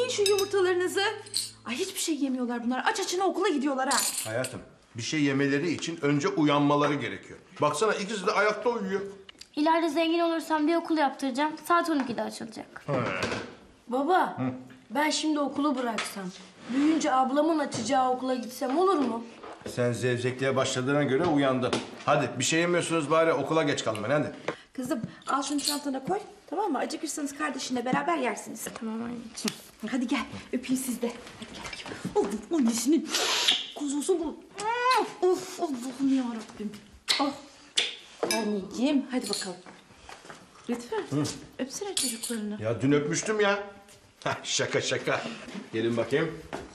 şu yumurtalarınızı. Ay hiçbir şey yemiyorlar bunlar. Aç açına okula gidiyorlar ha. Hayatım, bir şey yemeleri için önce uyanmaları gerekiyor. Baksana ikisi de ayakta uyuyor. İleride zengin olursam bir okul yaptıracağım. Saat 12'de açılacak. Baba, ben şimdi okulu bıraksam, büyüyünce ablamın açacağı okula gitsem olur mu? Sen zevzekliğe başladığına göre uyandın. Hadi bir şey yemiyorsunuz bari okula geç kalmayın hadi. Kızım al şunu çantana koy. Tamam mı? Acıkırsanız kardeşinle beraber yersiniz. Tamam anneciğim. Hadi gel öpeyim siz de. Hadi gel bakayım. Oh, annesinin kuzusu bu. Of Allah'ım yarabbim. Oh. Anneciğim hadi bakalım. Lütfen öpsene çocuklarını. Ya dün öpmüştüm ya. Hah, şaka. Gelin bakayım.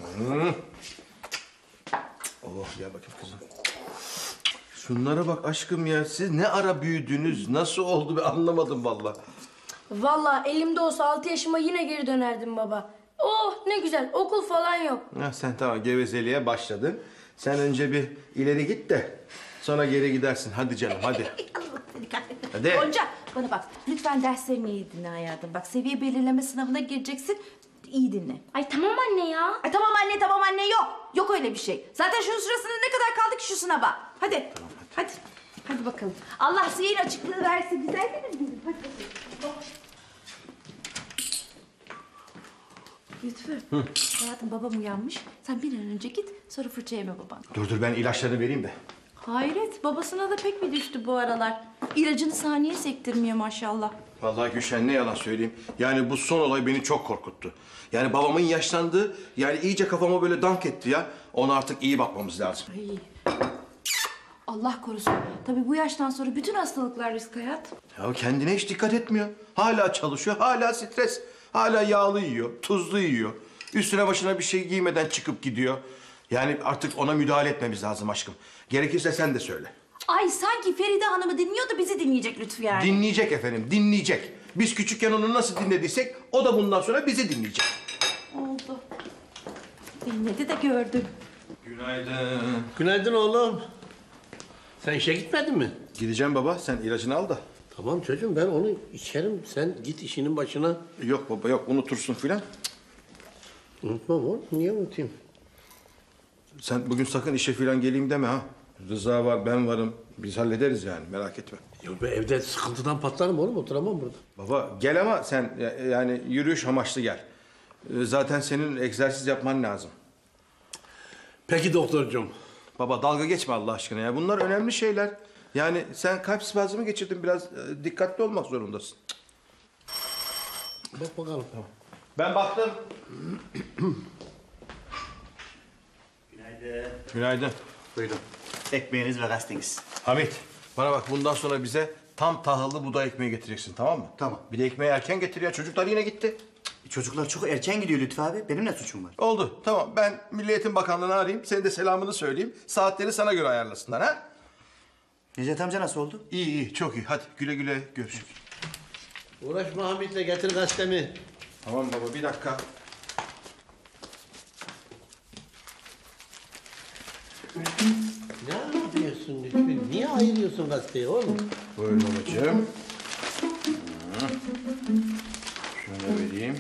Oh gel bakayım kızım. Şunlara bak aşkım ya. Siz ne ara büyüdünüz? Nasıl oldu ben anlamadım vallahi. Vallahi elimde olsa 6 yaşıma yine geri dönerdim baba. Oh ne güzel, okul falan yok. Ha, sen tamam gevezeliğe başladın. Sen önce bir ileri git de sonra geri gidersin. Hadi canım hadi. Hadi. Gonca bana bak lütfen derslerini iyi dinle hayatım. Bak seviye belirleme sınavına gireceksin. İyi dinle. Ay tamam anne ya. Ay tamam anne yok. Yok öyle bir şey. Zaten şunun sırasında ne kadar kaldı ki şu sınava? Hadi. Tamam, hadi. Hadi bakalım. Allah zihin açıklığı versin. Güzel değil mi bizim? Hadi bakalım. Lütfü. Hayatım babam uyanmış. Sen bir an önce git sonra fırça yeme baban. Dur ben ilaçlarını vereyim de. Hayret babasına da pek bir düştü bu aralar. İlacını saniye sektirmiyor maşallah. Vallahi Gülşen ne yalan söyleyeyim. Yani bu son olay beni çok korkuttu. Yani babamın yaşlandığı yani iyice kafama böyle dank etti ya. Ona artık iyi bakmamız lazım. Ay. Allah korusun. Tabii bu yaştan sonra bütün hastalıklar risk hayat. Ya kendine hiç dikkat etmiyor. Hala çalışıyor, hala stres. Hala yağlı yiyor, tuzlu yiyor. Üstüne başına bir şey giymeden çıkıp gidiyor. Yani artık ona müdahale etmemiz lazım aşkım. Gerekirse sen de söyle. Ay sanki Feride Hanım'ı dinliyor da bizi dinleyecek Lütfü yani. Dinleyecek efendim, dinleyecek. Biz küçükken onu nasıl dinlediysek o da bundan sonra bizi dinleyecek. Oldu. Dinledi de gördüm. Günaydın. Günaydın oğlum. Sen işe gitmedin mi? Gideceğim baba, sen ilacını al da. Tamam çocuğum ben onu içerim. Sen git işinin başına. Yok baba, yok unutursun filan. Unutmam oğlum. Niye unutayım? Sen bugün sakın işe filan geleyim deme ha. Rıza var, ben varım. Biz hallederiz yani, merak etme. Ya ben evde sıkıntıdan patlarım oğlum. Oturamam burada. Baba gel ama sen yani yürüyüş amaçlı gel. Zaten senin egzersiz yapman lazım. Peki doktorcuğum. Baba dalga geçme Allah aşkına ya. Bunlar önemli şeyler. Yani sen kalp spazmı geçirdin. Biraz dikkatli olmak zorundasın. Bak bakalım. Tamam. Ben baktım. Günaydın. Günaydın. Buyurun. Ekmeğiniz ve gazeteniz. Hamit bana bak bundan sonra bize tam tahıllı buğday ekmeği getireceksin tamam mı? Tamam. Bir de ekmeği erken getir ya. Çocuklar yine gitti. Çocuklar çok erken gidiyor Lütfü abi. Benim ne suçum var? Oldu tamam ben Milli Eğitim Bakanlığı'nı arayayım. Senin de selamını söyleyeyim. Saatleri sana göre ayarlasınlar ha. Necdet amca nasıl oldu? İyi çok iyi. Hadi güle güle görüşürüz. Uğraşma Hamit'le getir gazetemi. Tamam baba bir dakika. Ne yapıyorsun Lütfü? Niye ayırıyorsun gazeteyi oğlum? Buyurun babacığım. Şöyle vereyim.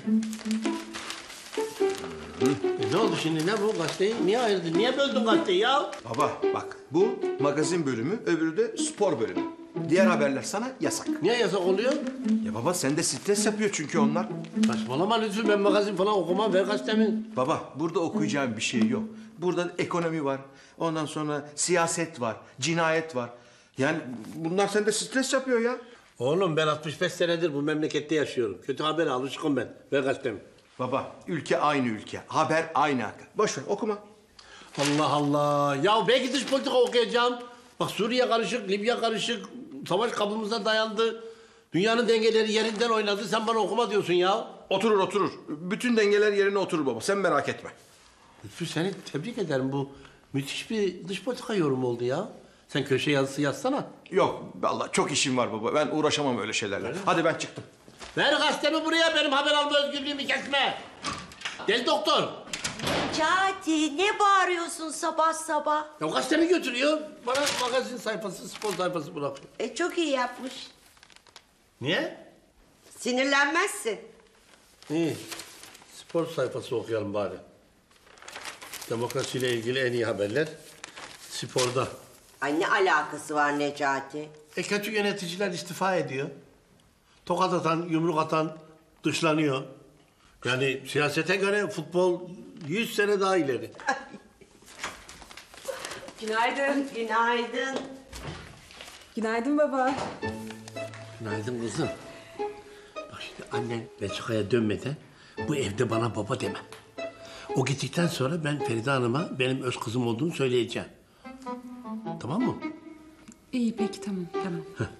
Ne oldu şimdi? Ne bu gazeteyi? Niye ayırdın? Niye böldün gazeteyi ya? Baba bak bu magazin bölümü öbürü de spor bölümü. Diğer haberler sana yasak. Niye yasak oluyor? Ya baba sende stres yapıyor çünkü onlar. Saçmalama Lütfü. Ben magazin falan okumam. Ver gazetemi. Baba burada okuyacağım bir şey yok. Burada ekonomi var. Ondan sonra siyaset var. Cinayet var. Yani bunlar sende stres yapıyor ya. Oğlum ben 65 senedir bu memlekette yaşıyorum. Kötü habere alışkın ben. Ver gazetemi. Baba ülke aynı ülke. Haber aynı haber. Boş ver okuma. Allah Allah. Ya belki dış politika okuyacağım. Bak Suriye karışık, Libya karışık. Savaş kapımıza dayandı. Dünyanın dengeleri yerinden oynadı. Sen bana okuma diyorsun ya. Oturur. Bütün dengeler yerine oturur baba. Sen merak etme. Lütfü seni tebrik ederim. Bu müthiş bir dış politika yorumu oldu ya. Sen köşe yazısı yazsana. Yok vallahi çok işim var baba. Ben uğraşamam öyle şeylerle. Hadi ben çıktım. Ver gazetemi buraya. Benim haber alma özgürlüğümü kesme. Gel doktor. Necati ne bağırıyorsun sabah sabah? Ya gazetemi götürüyor. Bana magazin sayfası, spor sayfası bırakıyor. Çok iyi yapmış. Niye? Sinirlenmezsin. İyi. spor sayfası okuyalım bari. Demokrasiyle ilgili en iyi haberler sporda. Ay ne alakası var Necati? Kötü yöneticiler istifa ediyor. Tokat atan, yumruk atan dışlanıyor. Yani siyasete göre futbol 100 sene daha ileri. Günaydın. Günaydın. Günaydın baba. Günaydın kızım. Bak şimdi annen Belçika'ya dönmeden bu evde bana baba deme. O gittikten sonra ben Feride Hanım'a benim öz kızım olduğunu söyleyeceğim. Tamam mı? İyi peki tamam tamam.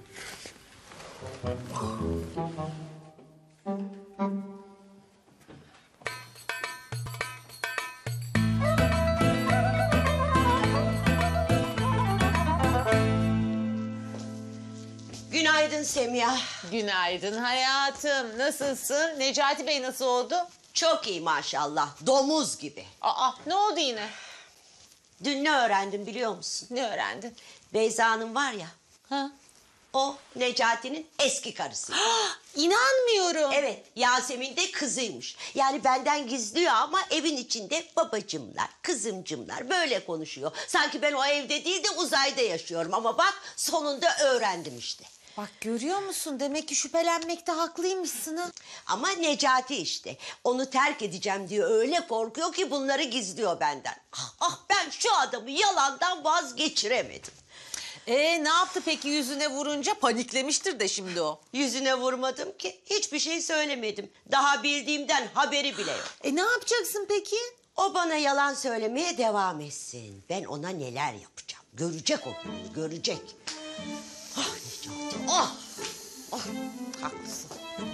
Günaydın Semiha. Günaydın hayatım. Nasılsın? Necati Bey nasıl oldu? Çok iyi maşallah. Domuz gibi. Aa, ne oldu yine? Dün ne öğrendim biliyor musun? Ne öğrendin? Beyza Hanım var ya, Ha? o Necati'nin eski karısı. İnanmıyorum. Evet, Yasemin de kızıymış. Yani benden gizliyor ama evin içinde babacımlar, kızımcımlar böyle konuşuyor. Sanki ben o evde değil de uzayda yaşıyorum. Ama bak sonunda öğrendim işte. Bak görüyor musun? Demek ki şüphelenmekte haklıymışsın ha. Ama Necati işte. Onu terk edeceğim diye öyle korkuyor ki bunları gizliyor benden. Ah ben şu adamı yalandan vazgeçiremedim. Ne yaptı peki yüzüne vurunca? Paniklemiştir de şimdi o. Yüzüne vurmadım ki. Hiçbir şey söylemedim. Daha bildiğimden haberi bile yok. Ne yapacaksın peki? O bana yalan söylemeye devam etsin. Ben ona neler yapacağım. Görecek o gününü, görecek. Ah Necati, ah! Haklısın.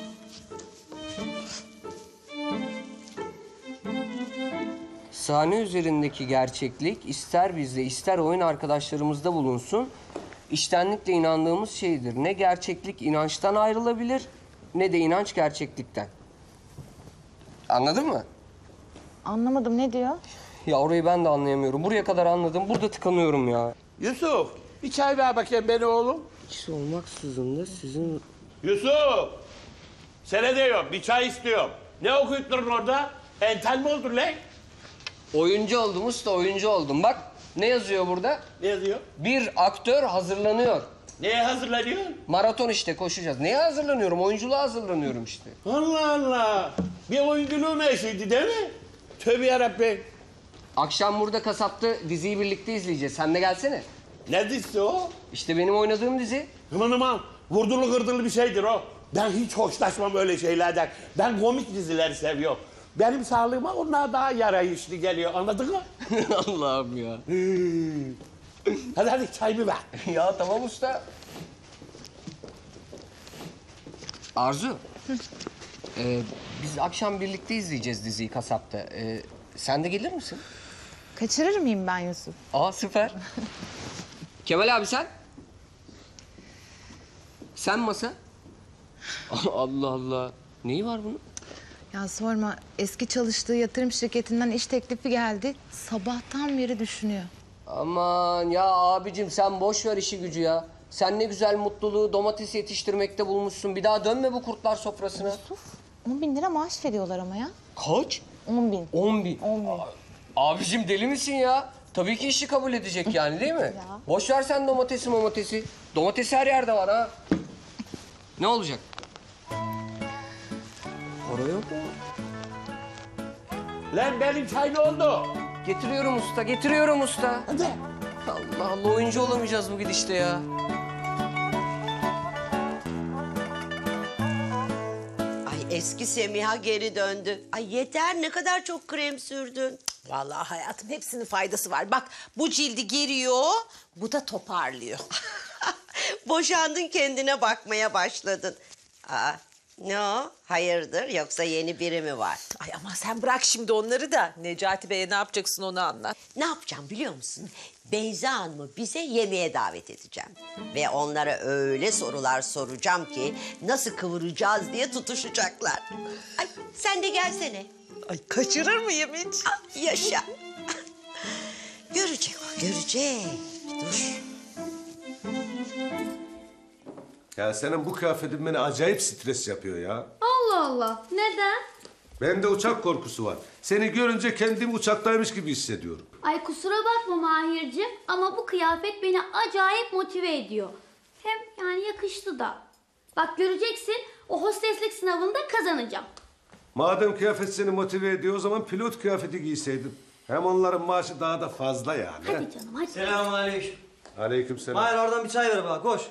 Sahne üzerindeki gerçeklik ister bizde ister oyun arkadaşlarımızda bulunsun, içtenlikle inandığımız şeydir. Ne gerçeklik inançtan ayrılabilir ne de inanç gerçeklikten. Anladın mı? Anlamadım ne diyor? Ya orayı ben de anlayamıyorum. Buraya kadar anladım. Burada tıkanıyorum ya. Yusuf, bir çay ver bakayım beni oğlum. Hiç olmaksızın da sizin... Yusuf, sana diyorum bir çay istiyorum. Ne okuyup durun orada? Entel mi oldun lan? Oyuncu oldum usta, oyuncu oldum. Bak ne yazıyor burada? Ne yazıyor? Bir aktör hazırlanıyor. Neye hazırlanıyorsun? Maraton işte koşacağız. Neye hazırlanıyorum? Oyunculuğa hazırlanıyorum işte. Allah Allah. Bir oyunculuğun eşiydi değil mi? Tövbe yarabbim. Akşam burada kasapta diziyi birlikte izleyeceğiz. Sen de gelsene. Ne dizisi o? İşte benim oynadığım dizi. Aman aman. Vurdulu kırdılı bir şeydir o. Ben hiç hoşlaşmam öyle şeylerden. Ben komik dizileri seviyorum. Benim sağlığıma onlar daha yarayışlı geliyor. Anladın mı? Allah'ım ya. Hadi çayımı ver. Ya tamam usta. Arzu. Biz akşam birlikte izleyeceğiz diziyi kasapta. Sen de gelir misin? Kaçırır mıyım ben Yusuf? Aa süper. Kemal abi sen? Sen masa? Allah Allah. Neyi var bunun? Ya sorma, eski çalıştığı yatırım şirketinden iş teklifi geldi. Sabahtan beri düşünüyor. Aman ya abicim sen boş ver işi gücü ya. Sen ne güzel mutluluğu domates yetiştirmekte bulmuşsun. Bir daha dönme bu kurtlar sofrasına. Yusuf, 10.000 lira maaş veriyorlar ama ya. Kaç? 10.000. 10.000. 10.000. Abicim deli misin ya? Tabii ki işi kabul edecek yani değil mi? Ya. Boş ver sen domatesi. Domates her yerde var ha. Ne olacak? Para yok mu? Lan benim çay ne oldu? Getiriyorum usta. Hadi. Allah Allah oyuncu olamayacağız bu gidişte ya. Ay eski Semiha geri döndü. Ay yeter ne kadar çok krem sürdün. Vallahi hayatım hepsinin faydası var. Bak bu cildi geriyor, bu da toparlıyor. Boşandın kendine bakmaya başladın. Aa, ne o? Hayırdır yoksa yeni biri mi var? Ay ama sen bırak şimdi onları da. Necati Bey'e ne yapacaksın onu anlat. Ne yapacağım biliyor musun? Beyza Hanım'ı bize yemeğe davet edeceğim. Ve onlara öyle sorular soracağım ki nasıl kıvıracağız diye tutuşacaklar. Ay sen de gelsene. Ay kaçırır mıyım hiç? Ah, yaşa. Görecek o, görecek. Dur. Ya senin bu kıyafetin beni acayip stres yapıyor ya. Allah Allah. Neden? Bende uçak korkusu var. Seni görünce kendimi uçaktaymış gibi hissediyorum. Ay kusura bakma Mahir'cim ama bu kıyafet beni acayip motive ediyor. Hem yani yakıştı da. Bak göreceksin o hosteslik sınavında kazanacağım. Madem kıyafet seni motive ediyor o zaman pilot kıyafeti giyseydin. Hem onların maaşı daha da fazla yani. Hadi canım hadi. Selamünaleyküm. Aleykümselam. Mahir oradan bir çay ver bana koş.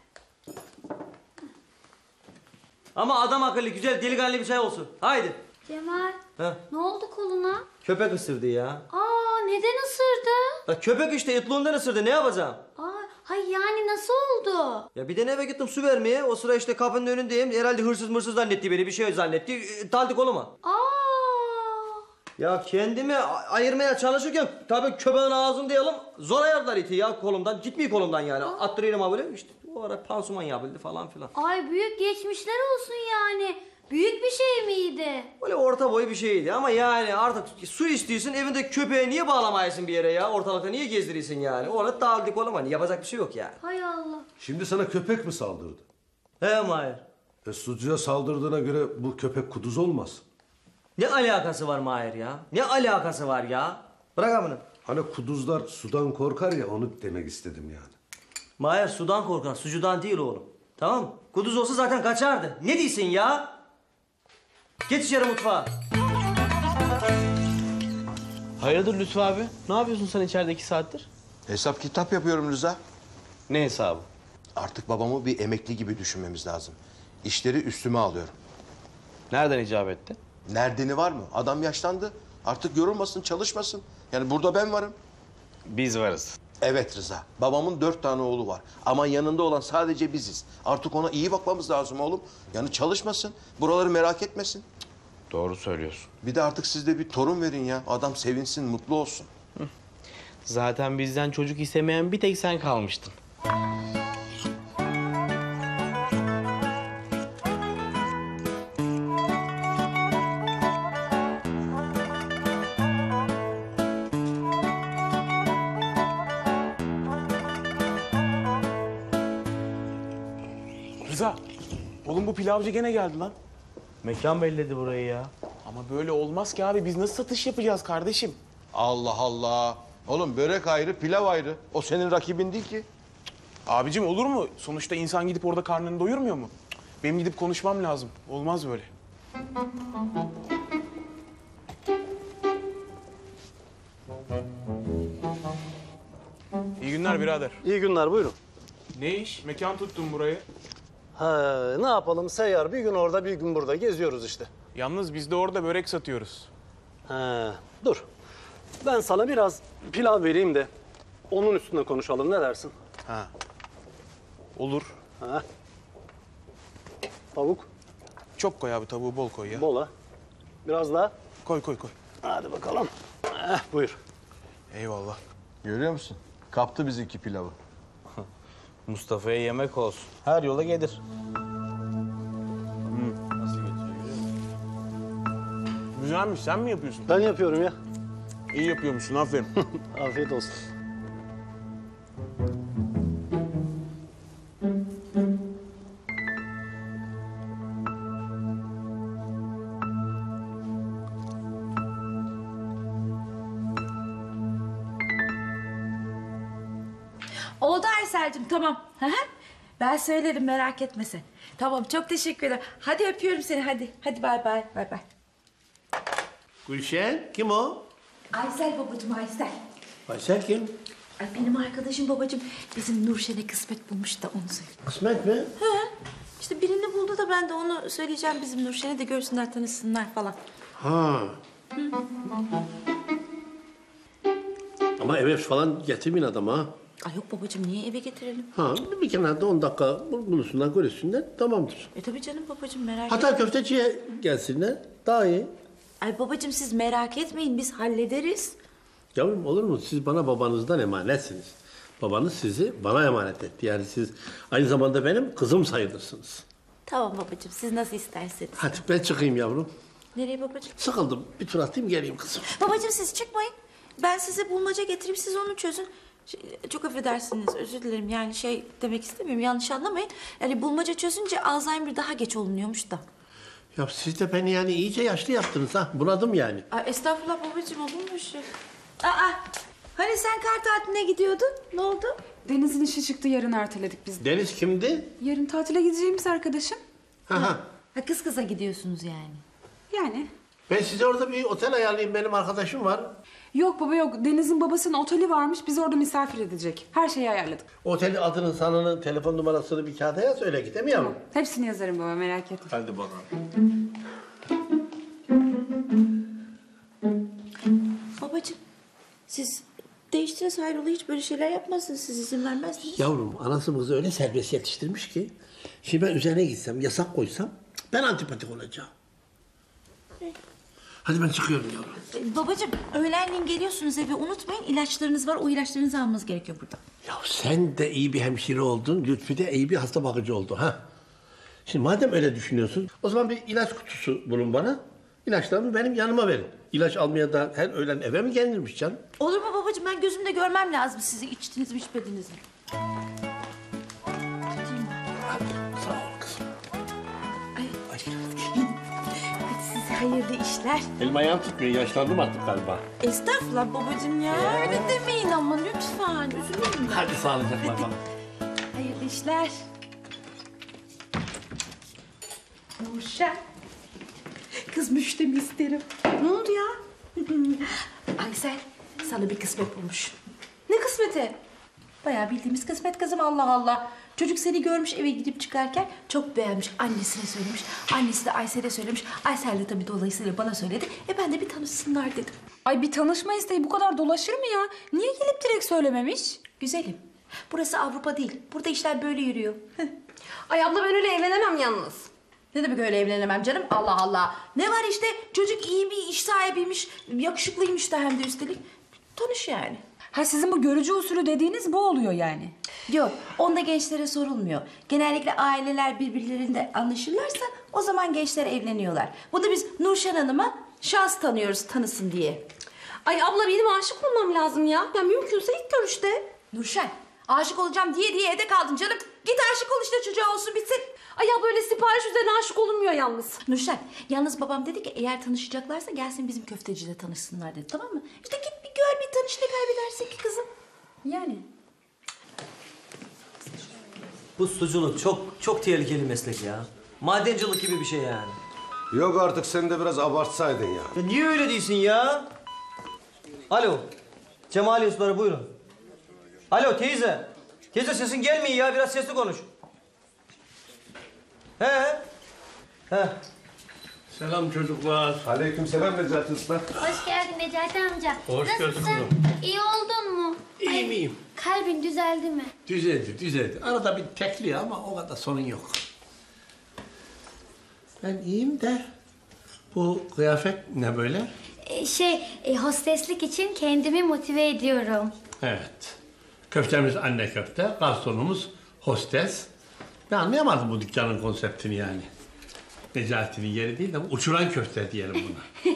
Ama adam akıllı güzel delikanlı bir çay olsun. Haydi. Cemal Heh. ne oldu koluna? Köpek ısırdı ya. Aa neden ısırdı? Ya köpek işte etliğinden ısırdı ne yapacağım? Aa, hay yani nasıl oldu? Ya bir de eve gittim su vermeye. O sıra işte kapının önündeyim. Herhalde hırsız mırsız zannetti beni. Bir şey zannetti. Daldı koluma. Aa. Ya kendimi ayırmaya çalışırken tabii köpeğin ağzını diyelim zor ayırdılar iti ya kolumdan. Gitmiyor kolumdan yani. Attırıyorum ha böyle işte o ara pansuman yapıldı falan filan. Ay büyük geçmişler olsun yani. Büyük bir şey miydi? Böyle orta boy bir şeydi ama yani artık su istiyorsun evinde köpeği niye bağlamayasın bir yere ya? Ortalıkta niye gezdiriyorsun yani? Orada daldı koluma yapacak bir şey yok yani. Hay Allah. Şimdi sana köpek mi saldırdı? He Mahir. Sucuya saldırdığına göre bu köpek kuduz olmaz. Ne alakası var Mahir ya? Ne alakası var ya? Bırak bunu. Hani kuduzlar sudan korkar ya onu demek istedim yani. Mahir sudan korkar, sucudan değil oğlum. Tamam mı? Kuduz olsa zaten kaçardı. Ne diyorsun ya? Geç içeri mutfağa. Hayırdır Lütfü abi? Ne yapıyorsun sen içeride 2 saattir? Hesap kitap yapıyorum Rıza. Ne hesabı? Artık babamı bir emekli gibi düşünmemiz lazım. İşleri üstüme alıyorum. Nereden icap etti? Nerdeni var mı? Adam yaşlandı. Artık yorulmasın, çalışmasın. Yani burada ben varım. Biz varız. Evet Rıza. Babamın 4 tane oğlu var. Ama yanında olan sadece biziz. Artık ona iyi bakmamız lazım oğlum. Yani çalışmasın. Buraları merak etmesin. Doğru söylüyorsun. Bir de artık siz de bir torun verin ya. Adam sevinsin, mutlu olsun. Zaten bizden çocuk istemeyen bir tek sen kalmıştın. Rıza, oğlum bu pilavcı gene geldi lan. Mekan belledi burayı ya. Ama böyle olmaz ki abi. Biz nasıl satış yapacağız kardeşim? Allah Allah. Oğlum börek ayrı, pilav ayrı. O senin rakibin değil ki. Abicim olur mu? Sonuçta insan gidip orada karnını doyurmuyor mu? Benim gidip konuşmam lazım. Olmaz böyle. İyi günler birader. İyi günler, buyurun. Ne iş? Mekan tuttun burayı. Ha, ne yapalım seyyar, bir gün orada bir gün burada geziyoruz işte. Yalnız biz de orada börek satıyoruz. Ha, dur. Ben sana biraz pilav vereyim de onun üstüne konuşalım, ne dersin? Ha. Olur. Ha. Tavuk. Çok koy abi, tavuğu bol koy ya. Bol ha. Biraz daha. Koy koy koy. Hadi bakalım. Buyur. Eyvallah. Görüyor musun? Kaptı bizimki pilavı. Mustafa'ya yemek olsun. Her yola gelir. Nasıl geçiyor görüyor musun? Güzelmiş. Sen mi yapıyorsun? Ben yapıyorum ya. İyi yapıyormuşsun. Aferin. Afiyet olsun. Oldu Aysel'cim tamam. Hı hı. Ben söylerim merak etme sen. Tamam çok teşekkür ederim. Hadi öpüyorum seni hadi. Hadi bay bay. Bay bay. Gülşen kim o? Aysel babacığım Aysel. Aysel kim? Ay benim arkadaşım babacığım bizim Nurşen'e kısmet bulmuş da onu söyledi. Kısmet mi? Hı. İşte birini buldu da ben de onu söyleyeceğim bizim Nurşen'e de görsünler tanışsınlar falan. Ha. Ama eve falan getirmeyin adamı ha. Ay yok babacığım niye eve getirelim? Ha, bir kenarda 10 dakika buluşsunlar, görüşsünler, tamamdır. Tabii canım babacığım merak Hatta etme. köfteciye gelsinler, daha iyi. Ay babacığım siz merak etmeyin biz hallederiz. Yavrum olur mu? Siz bana babanızdan emanetsiniz. Babanız sizi bana emanet etti. Yani siz aynı zamanda benim kızım sayılırsınız. Tamam babacığım siz nasıl isterseniz. Hadi ben çıkayım yavrum. Nereye babacığım? Sıkıldım. Bir tur atayım geleyim kızım. Babacığım siz çıkmayın. Ben size bulmaca getireyim siz onu çözün. Çok affedersiniz özür dilerim yani şey demek istemiyorum yanlış anlamayın. Yani bulmaca çözünce Alzheimer daha geç olunuyormuş da. Ya siz de beni yani iyice yaşlı yaptınız ha. Bunadım yani. Ay estağfurullah babacığım, olur mu şey? Aa, hani sen kar tatiline gidiyordun? Ne oldu? Deniz'in işi çıktı, yarın erteledik biz. Deniz kimdi? Yarın tatile gideceğimiz arkadaşım. Ha. Ha, kız kıza gidiyorsunuz yani. Yani. Ben size orada bir otel ayarlayayım. Benim arkadaşım var. Yok baba yok. Deniz'in babasının oteli varmış. Bizi orada misafir edecek. Her şeyi ayarladık. Otelin adını, sanını, telefon numarasını bir kağıda yaz, öyle git, değil mi yavrum? Hepsini yazarım baba, merak etme. Hadi bakalım. Babacığım, siz değiştiniz hayrola, hiç böyle şeyler yapmazsınız, siz izin vermezsiniz. Yavrum, anası kızı öyle serbest yetiştirmiş ki... Şimdi ben üzerine gitsem, yasak koysam... Ben antipatik olacağım. Hadi ben çıkıyorum yavrum. Babacığım, öğlenleyin geliyorsunuz eve, unutmayın ilaçlarınız var, o ilaçlarınızı almanız gerekiyor burada. Ya sen de iyi bir hemşire oldun, Lütfi de iyi bir hasta bakıcı oldu ha. Şimdi madem öyle düşünüyorsun, o zaman bir ilaç kutusu bulun bana. İlaçlarımı benim yanıma verin. İlaç almaya da her öğlen eve mi gelirmiş canım? Olur mu babacığım, ben gözümle görmem lazım sizi, içtiniz mi içmediniz mi? Sağ ol kızım. Hadi size hayırlı işler. Elim ayağım tutmuyor, yaşlandım artık galiba. Estağfurullah babacığım ya, öyle demeyin ama lütfen, üzülürüm ben. Hadi sağlıcakla bak. Hayırlı işler. Nurşen. Kız müjdemi isterim. Ne oldu ya? Aysel sana bir kısmet bulmuş. Ne kısmeti? Bayağı bildiğimiz kısmet kızım, Allah Allah. Çocuk seni görmüş eve gidip çıkarken çok beğenmiş. Annesine söylemiş. Annesi de Aysel'e söylemiş. Aysel de tabii dolayısıyla bana söyledi. Ben de bir tanışsınlar dedim. Ay bir tanışma isteği bu kadar dolaşır mı ya? Niye gelip direkt söylememiş? Güzelim. Burası Avrupa değil. Burada işler böyle yürüyor. Ay abla ben öyle evlenemem yalnız. Ne demek öyle evlenemem canım? Allah Allah. Ne var işte, çocuk iyi bir iş sahibiymiş, yakışıklıymış da hem de üstelik. Tanış yani. Ha sizin bu görücü usulü dediğiniz bu oluyor yani. Yok, onda gençlere sorulmuyor. Genellikle aileler birbirlerinde anlaşırlarsa o zaman gençler evleniyorlar. Bu da biz Nurşen Hanım'a şans tanıyoruz, tanısın diye. Ay abla benim aşık olmam lazım ya. Ya mümkünse ilk görüşte. Nurşen, aşık olacağım diye evde kaldın canım. Git aşık ol işte, çocuğa olsun bitsin. Ay ya böyle sipariş üzerine aşık olunmuyor yalnız. Nurşen, yalnız babam dedi ki eğer tanışacaklarsa gelsin bizim köftecide tanışsınlar dedi, tamam mı? İşte git bir gör, bir tanış, ne kaybedersin ki kızım? Yani. Bu suculuk çok tehlikeli meslek ya. Madencilik gibi bir şey yani. Yok artık, sen de biraz abartsaydın ya. Ya niye öyle değilsin ya? Alo. Cemali Ustaları buyurun. Alo teyze. Teyze sesin gelmiyor ya, biraz sesli konuş. He. Selam çocuklar. Aleykümselam Necati Usta. Hoş geldin Necati amca. Hoş Nasılsın? gördük kızım. İyi oldun mu? İyiyim. Kalbin düzeldi mi? Düzeldi. Arada bir tekliyor ama o kadar sorun yok. Ben iyiyim de bu kıyafet ne böyle? Hosteslik için kendimi motive ediyorum. Evet. Köftemiz anne köfte, garsonumuz hostes. Ben anlayamadım bu dükkanın konseptini yani. Necati'nin yeri değil de uçuran köfte diyelim buna.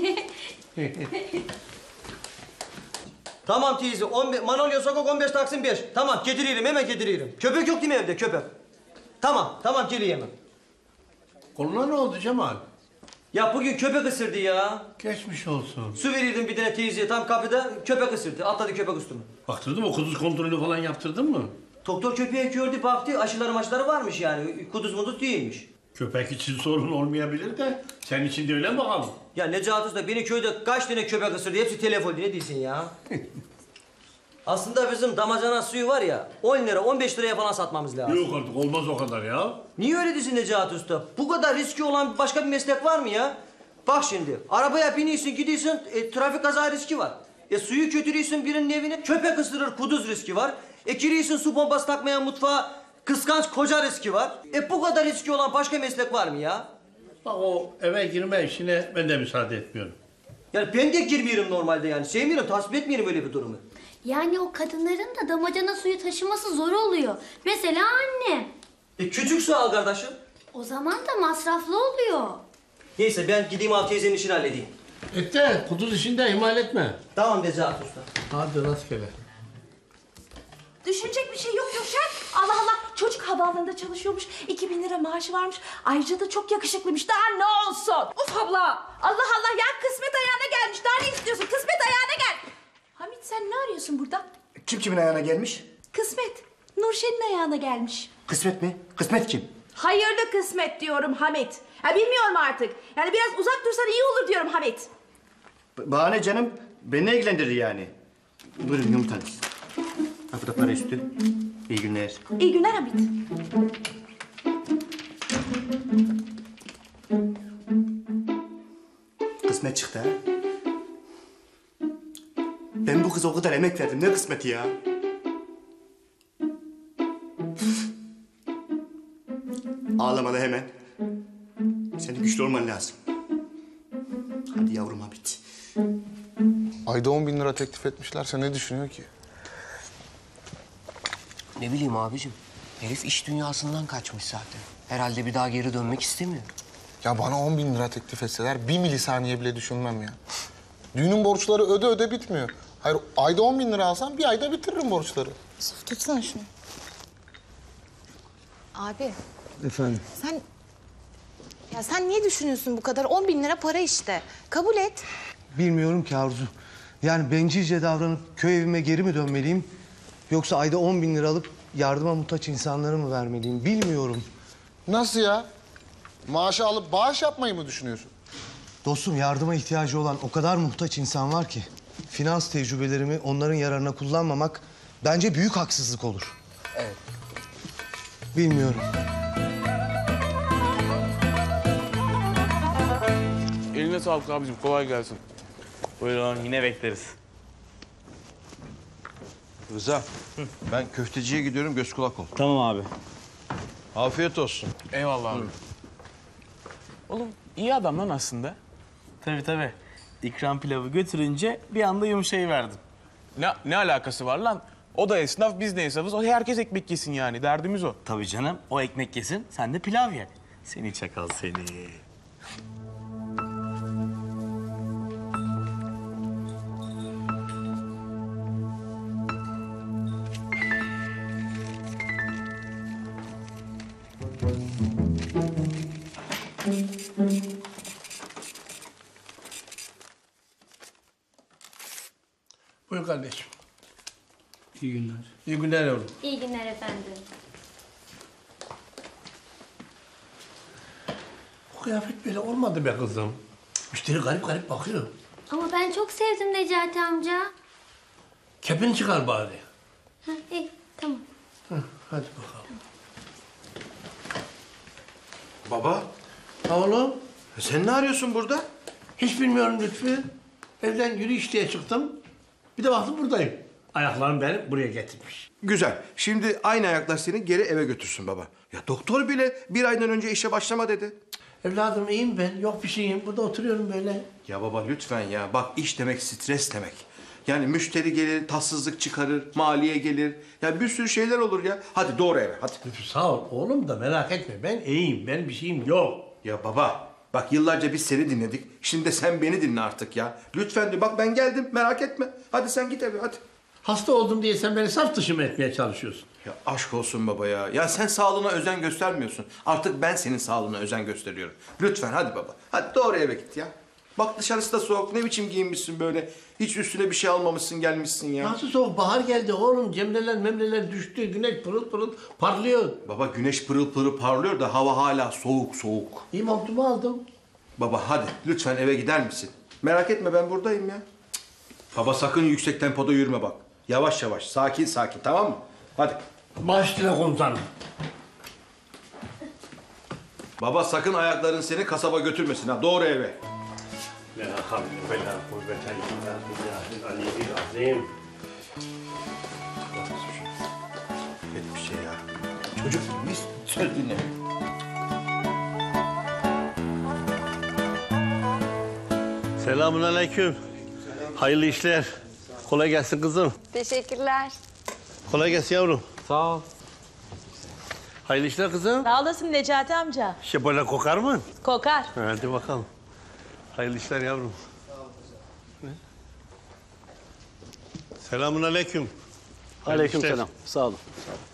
Tamam teyze. Manolya Sokak 15 Taksim 5. Tamam getiririm, hemen getiririm. Köpek yok değil mi evde, köpek? Tamam geleyim hemen. Koluna ne oldu Cemal? Ya bugün köpek ısırdı ya. Geçmiş olsun. Su verirdim bir tane teyzeye tam kapıda, köpek ısırdı. Atladı köpek üstüme. Baktırdın mı? Kuduz kontrolü falan yaptırdın mı? Doktor köpeği gördü, baktı, aşıları varmış yani. Kuduz muduz değilmiş. Köpek için sorun olmayabilir de senin için de öyle mi bakalım? Ya Necati Usta, beni köyde kaç tane köpek ısırdı, hepsi telefon, ne diyorsun ya? Aslında bizim damacana suyu var ya, 10 lira 15 liraya falan satmamız lazım. Yok artık, olmaz o kadar ya. Niye öyle diyorsun Necati Usta? Bu kadar riski olan başka bir meslek var mı ya? Bak şimdi, arabaya biniyorsun, gidiyorsun, trafik kaza riski var. Suyu kötülüyorsun birinin evine, köpek ısırır, kuduz riski var. Giriyorsun su pompası takmayan mutfağa, kıskanç koca riski var. Bu kadar riski olan başka meslek var mı ya? Bak o eve girme işine ben de müsaade etmiyorum. Yani ben de girmiyorum normalde yani. Sevmiyorum, tasvip etmiyorum öyle bir durumu. Yani o kadınların da damacana suyu taşıması zor oluyor. Mesela annem. Küçük su al kardeşim. O zaman da masraflı oluyor. Neyse ben gideyim al teyzenin işini halledeyim. Et de kuduz işinde ihmal etme. Tamam Necati Usta. Hadi rastgele. Düşünecek bir şey yok Gülşen. Allah Allah, çocuk havaalanında çalışıyormuş. 2000 lira maaşı varmış. Ayrıca da çok yakışıklıymış. Daha ne olsun? Of abla. Allah Allah ya, kısmet ayağına gelmiş. Daha ne istiyorsun? Kısmet ayağına gel. Hamit, sen ne arıyorsun burada? Kim kimin ayağına gelmiş? Kısmet. Nurşen'in ayağına gelmiş. Kısmet mi? Kısmet kim? Hayırlı kısmet diyorum Hamit. Ha, bilmiyorum artık. Yani biraz uzak dursan iyi olur diyorum Hamit. Bahane canım. Beni ne ilgilendirir yani? Buyurun yumurtanız. Ha, bu da para üstü. İyi günler. İyi günler Hamit. Kısmet çıktı ha. Ben bu kıza o kadar emek verdim. Ne kısmeti ya? Ağlamalı hemen. Senin güçlü olman lazım. Hadi yavrum Hamit. Ayda 10.000 lira teklif etmişlerse ne düşünüyor ki? Ne bileyim abicim. Herif iş dünyasından kaçmış zaten. Herhalde bir daha geri dönmek istemiyor. Ya bana 10.000 lira teklif etseler 1 milisaniye bile düşünmem ya. Düğünün borçları öde öde bitmiyor. Hayır, ayda 10.000 lira alsam bir ayda bitiririm borçları. Yusuf, tutsana şunu. Abi, Efendim? sen niye düşünüyorsun bu kadar? 10.000 lira para işte. Kabul et. Bilmiyorum ki Arzu. Yani bencilce davranıp köy evime geri mi dönmeliyim? Yoksa ayda 10.000 lira alıp yardıma muhtaç insanlara mı vermeliyim? Bilmiyorum. Nasıl ya? Maaşı alıp bağış yapmayı mı düşünüyorsun? Dostum, yardıma ihtiyacı olan o kadar muhtaç insan var ki... ...finans tecrübelerimi onların yararına kullanmamak bence büyük haksızlık olur. Evet. Bilmiyorum. Eline sağlık abicim, kolay gelsin. Buyurun, yine bekleriz. Rıza, ben köfteciye gidiyorum, göz kulak ol. Tamam abi. Afiyet olsun. Eyvallah abi. Oğlum iyi adam lan aslında. Tabii. İkram pilavı götürünce bir anda yumuşayıverdim. Ne alakası var lan? O da esnaf, biz de esnafız. O herkes ekmek yesin yani. Derdimiz o. Tabii canım, o ekmek yesin, sen de pilav ye. Seni çakal seni. Buyur kardeşim. İyi günler. İyi günler yavrum. İyi günler efendim. Bu kıyafet böyle olmadı be kızım. Müşteri garip garip bakıyor. Ama ben çok sevdim Necati amca. Kepini çıkar bari. Ha, iyi, tamam. Hadi bakalım. Baba. Ha oğlum? Sen ne arıyorsun burada? Hiç bilmiyorum Lütfü. Evden yürüyüş diye çıktım. Bir de baktım buradayım. Ayaklarım beni buraya getirmiş. Güzel. Şimdi aynı ayaklar seni geri eve götürsün baba. Ya doktor bile 1 aydan önce işe başlama dedi. Evladım iyiyim ben. Yok bir şeyim. Burada oturuyorum böyle. Ya baba lütfen ya. Bak iş demek stres demek. Yani müşteri gelir, tatsızlık çıkarır, maliye gelir. Ya bir sürü şeyler olur ya. Hadi doğru eve hadi. Lütfü sağ ol. Oğlum da merak etme. Ben iyiyim. Benim bir şeyim yok. Ya baba bak yıllarca biz seni dinledik. Şimdi de sen beni dinle artık ya. Lütfen diyor. Bak ben geldim merak etme. Hadi sen git eve hadi. Hasta oldum diye sen beni saf dışı mı etmeye çalışıyorsun? Ya aşk olsun baba ya. Ya sen sağlığına özen göstermiyorsun. Artık ben senin sağlığına özen gösteriyorum. Lütfen hadi baba. Hadi doğru eve git ya. Bak dışarısı da soğuk. Ne biçim giyinmişsin böyle. Hiç üstüne bir şey almamışsın gelmişsin ya. Nasıl soğuk? Bahar geldi oğlum. Cemreler memreler düştü. Güneş pırıl pırıl parlıyor. Baba güneş pırıl pırıl parlıyor da hava hala soğuk soğuk. İyi montumu aldım. Baba hadi lütfen eve gider misin? Merak etme ben buradayım ya. Cık. Baba sakın yüksek tempoda yürüme bak. Yavaş yavaş sakin sakin tamam mı? Hadi. Başla komutanım. Baba sakın ayakların seni kasaba götürmesin ha. Doğru eve. La havle ve la kuvvete illa billahil aliyyil azim. Dedim bir şey ya. Çocuk gibi biz söz dinle. Selamünaleyküm. Hayırlı işler. Kolay gelsin kızım. Teşekkürler. Kolay gelsin yavrum. Sağ ol. Hayırlı işler kızım. Sağ olasın Necati amca. Şöyle kokar mı? Kokar. Hadi bakalım. Hayırlı işler yavrum. Selamünaleyküm. Aleykümselam. Sağ olun.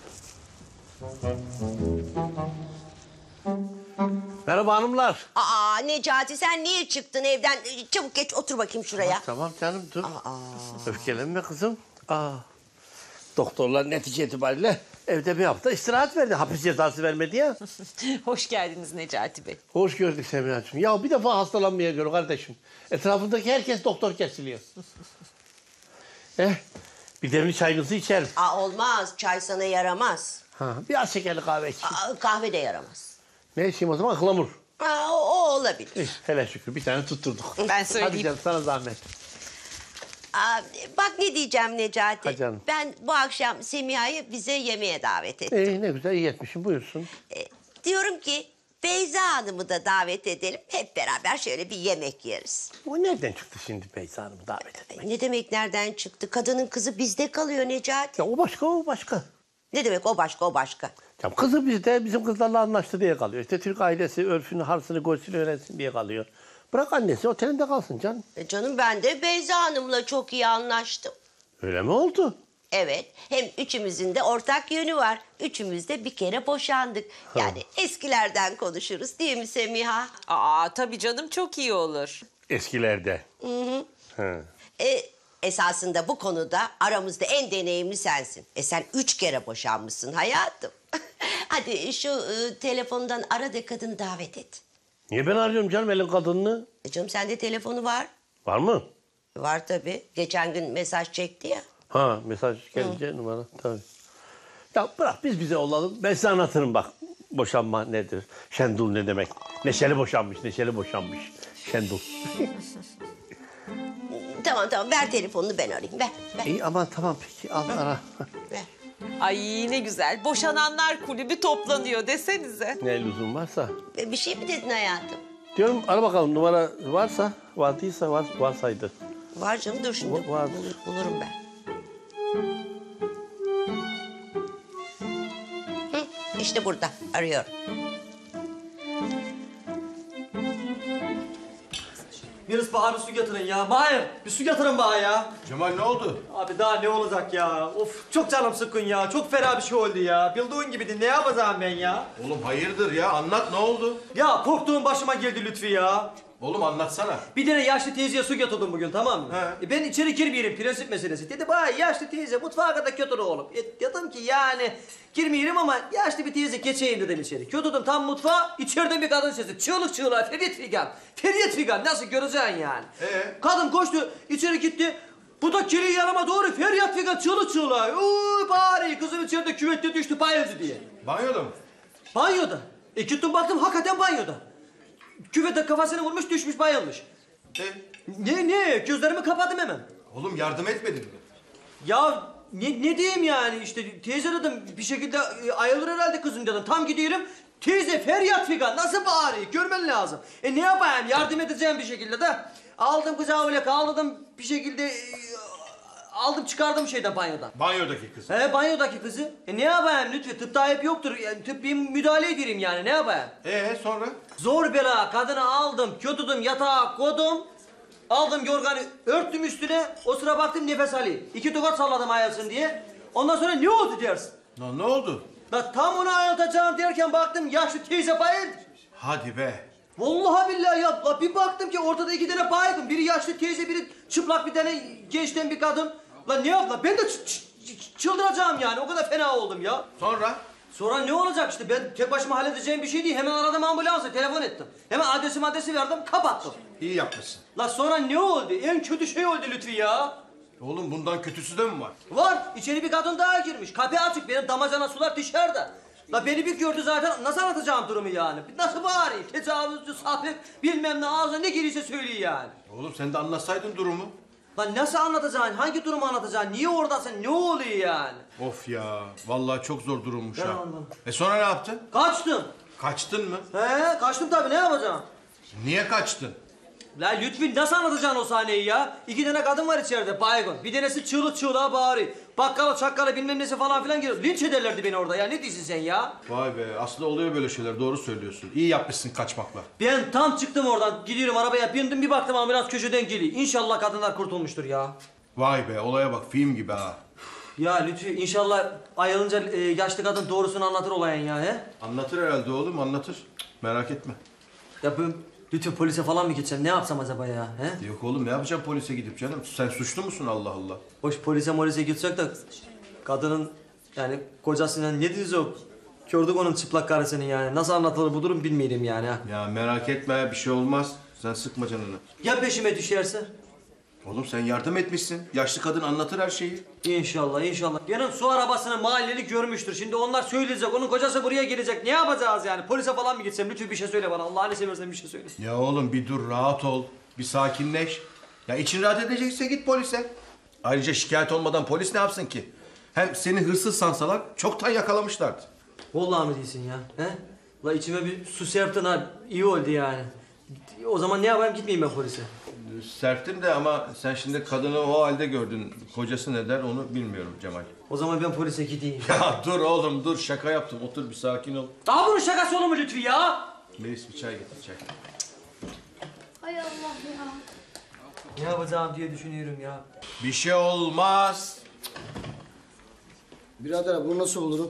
Merhaba hanımlar. Aa Necati sen niye çıktın evden? Çabuk geç otur bakayım şuraya. Tamam canım dur. Öfkelenme kızım. Doktorlar netice itibariyle evde bir hafta istirahat verdi. Hapis cezası vermedi ya. Hoş geldiniz Necati Bey. Hoş gördük Semiha'cığım. Ya bir defa hastalanmaya gör kardeşim. Etrafındaki herkes doktor kesiliyor. Bir demli çayınızı içerim. Olmaz çay sana yaramaz. Biraz şekerli kahve içeyim. Kahve de yaramaz. Ne içeyim o zaman? Ihlamur. O olabilir. Hele şükür bir tane tutturduk. Ben söyleyeyim. Hadi canım sana zahmet. Bak ne diyeceğim Necati. Ha canım. Ben bu akşam Semiha'yı bize yemeğe davet ettim. Ne güzel iyi etmişim buyursun. Diyorum ki Beyza Hanım'ı da davet edelim. Hep beraber şöyle bir yemek yeriz. O nereden çıktı şimdi Beyza Hanım'ı davet etmek? Ne demek nereden çıktı? Kadının kızı bizde kalıyor Necati. Ya o başka o başka. Ne demek o başka o başka? Ya kızı bizde bizim kızlarla anlaştı diye kalıyor. İşte Türk ailesi örfünü, harsını, gosülü öğrensin diye kalıyor. Bırak annesi otelinde kalsın canım. Canım ben de Beyza Hanım'la çok iyi anlaştım. Öyle mi oldu? Evet. Hem üçümüzün de ortak yönü var. Üçümüz de bir kere boşandık. Yani eskilerden konuşuruz değil mi Semiha? Tabii canım çok iyi olur. Eskilerde. Hı. Esasında bu konuda aramızda en deneyimli sensin. Sen 3 kere boşanmışsın hayatım. Hadi şu telefondan ara da kadını davet et. Niye ben arıyorum canım elin kadınını? Canım sende telefonu var. Var mı? Var tabii. Geçen gün mesaj çekti ya. Mesaj gelince numara tabii. Ya bırak biz bize olalım. Ben size anlatırım bak. Boşanma nedir? Şendul ne demek? Neşeli boşanmış, neşeli boşanmış. Şendul. Tamam ver telefonunu ben arayayım. Ver. İyi aman tamam peki al ara. Ver. Ay ne güzel. Boşananlar kulübü toplanıyor desenize. Ne lüzum varsa. Bir şey mi dedin hayatım? Diyorum ara bakalım numara varsa, vardıysa varsaydı. Var canım dur şimdi. Bulurum ben. İşte burada arıyorum. Birisi bana bir su getirin ya. Mahir bir su getirin bana ya. Cemal ne oldu? Abi daha ne olacak ya? Of çok canım sıkkın ya. Çok fena bir şey oldu ya. Bildiğin gibi ne yapacağım ben ya? Oğlum hayırdır ya anlat ne oldu? Ya korktuğum başıma geldi Lütfi ya. Oğlum anlatsana. Bir tane yaşlı teyzeye su getirdim bugün tamam mı? Ben içeri girmeyeyim prensip meselesi. Dedi bana yaşlı teyze mutfağa kadar götür oğlum. Dedim ki yani girmeyeyim ama yaşlı bir teyze geçeyim dedim içeri. Götürdüm tam mutfağa içeriden bir kadın sesi. Çığlık çığlığa feryat figan. Feryat figan nasıl göreceksin yani? Kadın koştu içeri gitti. Bu da kiri yanıma doğru feryat figan çığlık çığlığa. Uuu bari kızım içeride küvette düştü bayıldı diye. Banyoda mı? Banyoda. Gittim baktım hakikaten banyoda. Küvete kafasını vurmuş düşmüş bayılmış. Ne? Gözlerimi kapadım hemen. Oğlum yardım etmedin mi? Ya ne diyeyim yani işte teyze dedim bir şekilde ayılır herhalde kızım dedim. Tam gidiyorum teyze feryat figan nasıl bağırıyor görmen lazım. Ne yapayım yardım edeceğim bir şekilde de. Aldım kıza öyle kaldırdım bir şekilde aldım çıkardım şeyden banyodan. Banyodaki kız. Banyodaki kızı. Ne yapayım lütfen tıpta hep yoktur. Yani tıbbi müdahale edeyim yani ne yapayım? Sonra? Zor bela kadını aldım götürdüm yatağa koydum. Aldım yorganı örttüm üstüne. O sıra baktım nefes alayım. 2 tokat salladım ayılsın diye. Ondan sonra ne oldu dersin? Ne oldu? Tam onu ayıltacağım derken baktım yaşlı teyze bayıldı. Hadi be. Vallahi billahi ya bir baktım ki ortada 2 tane baygın. Biri yaşlı teyze biri çıplak bir tane gençten bir kadın. Lan ne yaptı? Ben de çıldıracağım yani o kadar fena oldum ya. Sonra? Sonra ne olacak işte ben tek başıma halledeceğim bir şey değil. Hemen aradım ambulansa telefon ettim. Hemen adresi verdim kapattım. İyi yapmışsın. La sonra ne oldu? En kötü şey oldu Lütfi ya. Oğlum bundan kötüsü de mi var? Var. İçeri bir kadın daha girmiş. Kapı açık. Benim damacana sular dışarıda. La beni bir gördü zaten. Nasıl anlatacağım durumu yani? Nasıl bağırayım? Tecavüzcü, sahip, bilmem ne ağzına ne gelirse söylüyor yani. Oğlum sen de anlatsaydın durumu. Lan nasıl anlatacaksın? Hangi durumu anlatacaksın? Niye oradasın? Ne oluyor yani? Of ya. Vallahi çok zor durummuş Ben ha. anladım. Sonra ne yaptın? Kaçtım. Kaçtın mı? Kaçtım tabii. Ne yapacağım? Niye kaçtın? La Lütfi nasıl anlatacaksın o sahneyi ya? 2 tane kadın var içeride baygın. Bir tanesi çığlık çığlığa bağırıyor. Bakkala çakkala bilmem nesi falan filan geliyor. Linç ederlerdi beni orada ya. Ne diyorsun sen ya? Vay be aslında oluyor böyle şeyler doğru söylüyorsun. İyi yapmışsın kaçmakla. Ben tam çıktım oradan gidiyorum arabaya bindim bir baktım ambulans köşeden geliyor. İnşallah kadınlar kurtulmuştur ya. Vay be olaya bak film gibi ha. Ya Lütfü inşallah ayılınca yaşlı kadın doğrusunu anlatır olayın ya he? Anlatır herhalde oğlum, anlatır. Merak etme. Ya ben Lütfü polise falan mı gitsem? Ne yapsam acaba ya he? Yok oğlum, ne yapacağım polise gidip canım? Sen suçlu musun Allah Allah? Hoş polise gitsek de kadının yani kocasına ne diyoruz o? Gördük onun çıplak karısını yani. Nasıl anlatılır bu durum bilmiyorum yani ha. Ya merak etme, bir şey olmaz. Sen sıkma canını. Ya peşime düşerse? Oğlum sen yardım etmişsin. Yaşlı kadın anlatır her şeyi. İnşallah inşallah. Yarın su arabasını mahalleli görmüştür. Şimdi onlar söyleyecek. Onun kocası buraya gelecek. Ne yapacağız yani? Polise falan mı gitsem? Lütfen bir şey söyle bana. Allah'ını seversen bir şey söyle. Ya oğlum bir dur, rahat ol. Bir sakinleş. Ya için rahat edecekse git polise. Ayrıca şikayet olmadan polis ne yapsın ki? Hem seni hırsız sansalar çoktan yakalamışlardı. Vallahi mı değilsin ya? He? La içime bir su serptin ha. İyi oldu yani. O zaman ne yapayım? Gitmeyeyim ben polise. Serptim de ama sen şimdi kadını o halde gördün. Kocası ne der onu bilmiyorum Cemal. O zaman ben polise gideyim. Ya dur oğlum dur, şaka yaptım. Otur bir sakin ol. Daha bunun şakası olur mu Lütfü ya? Melis bir çay getir, çay. Hay Allah ya. Ne yapacağım diye düşünüyorum ya. Bir şey olmaz. Birader bunu nasıl bulurum?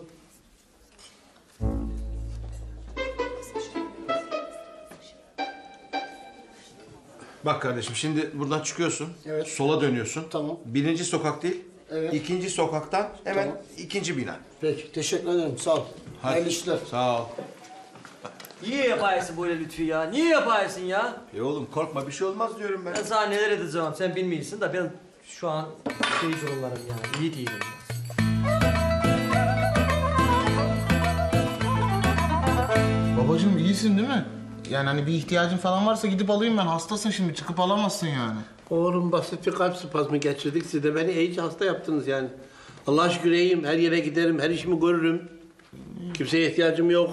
Bak kardeşim, şimdi buradan çıkıyorsun. Evet. Sola dönüyorsun. Tamam. Birinci sokak değil. Evet. İkinci sokaktan hemen Tamam. ikinci bina. Peki teşekkür ederim sağ ol. Hadi. Hayırlı işler. Sağ ol. Niye yaparsın böyle Lütfü ya? Niye yaparsın ya? Oğlum korkma, bir şey olmaz diyorum ben. Ben sana neler edeceğim sen bilmiyorsun da ben şu an durumlarım yani. İyi değilim. Babacığım iyisin değil mi? Yani hani bir ihtiyacın falan varsa gidip alayım ben. Hastasın şimdi, çıkıp alamazsın yani. Oğlum basit bir kalp spazmı geçirdik. Siz de beni iyice hasta yaptınız yani. Allah'a şükür iyiyim. Her yere giderim, her işimi görürüm. Kimseye ihtiyacım yok.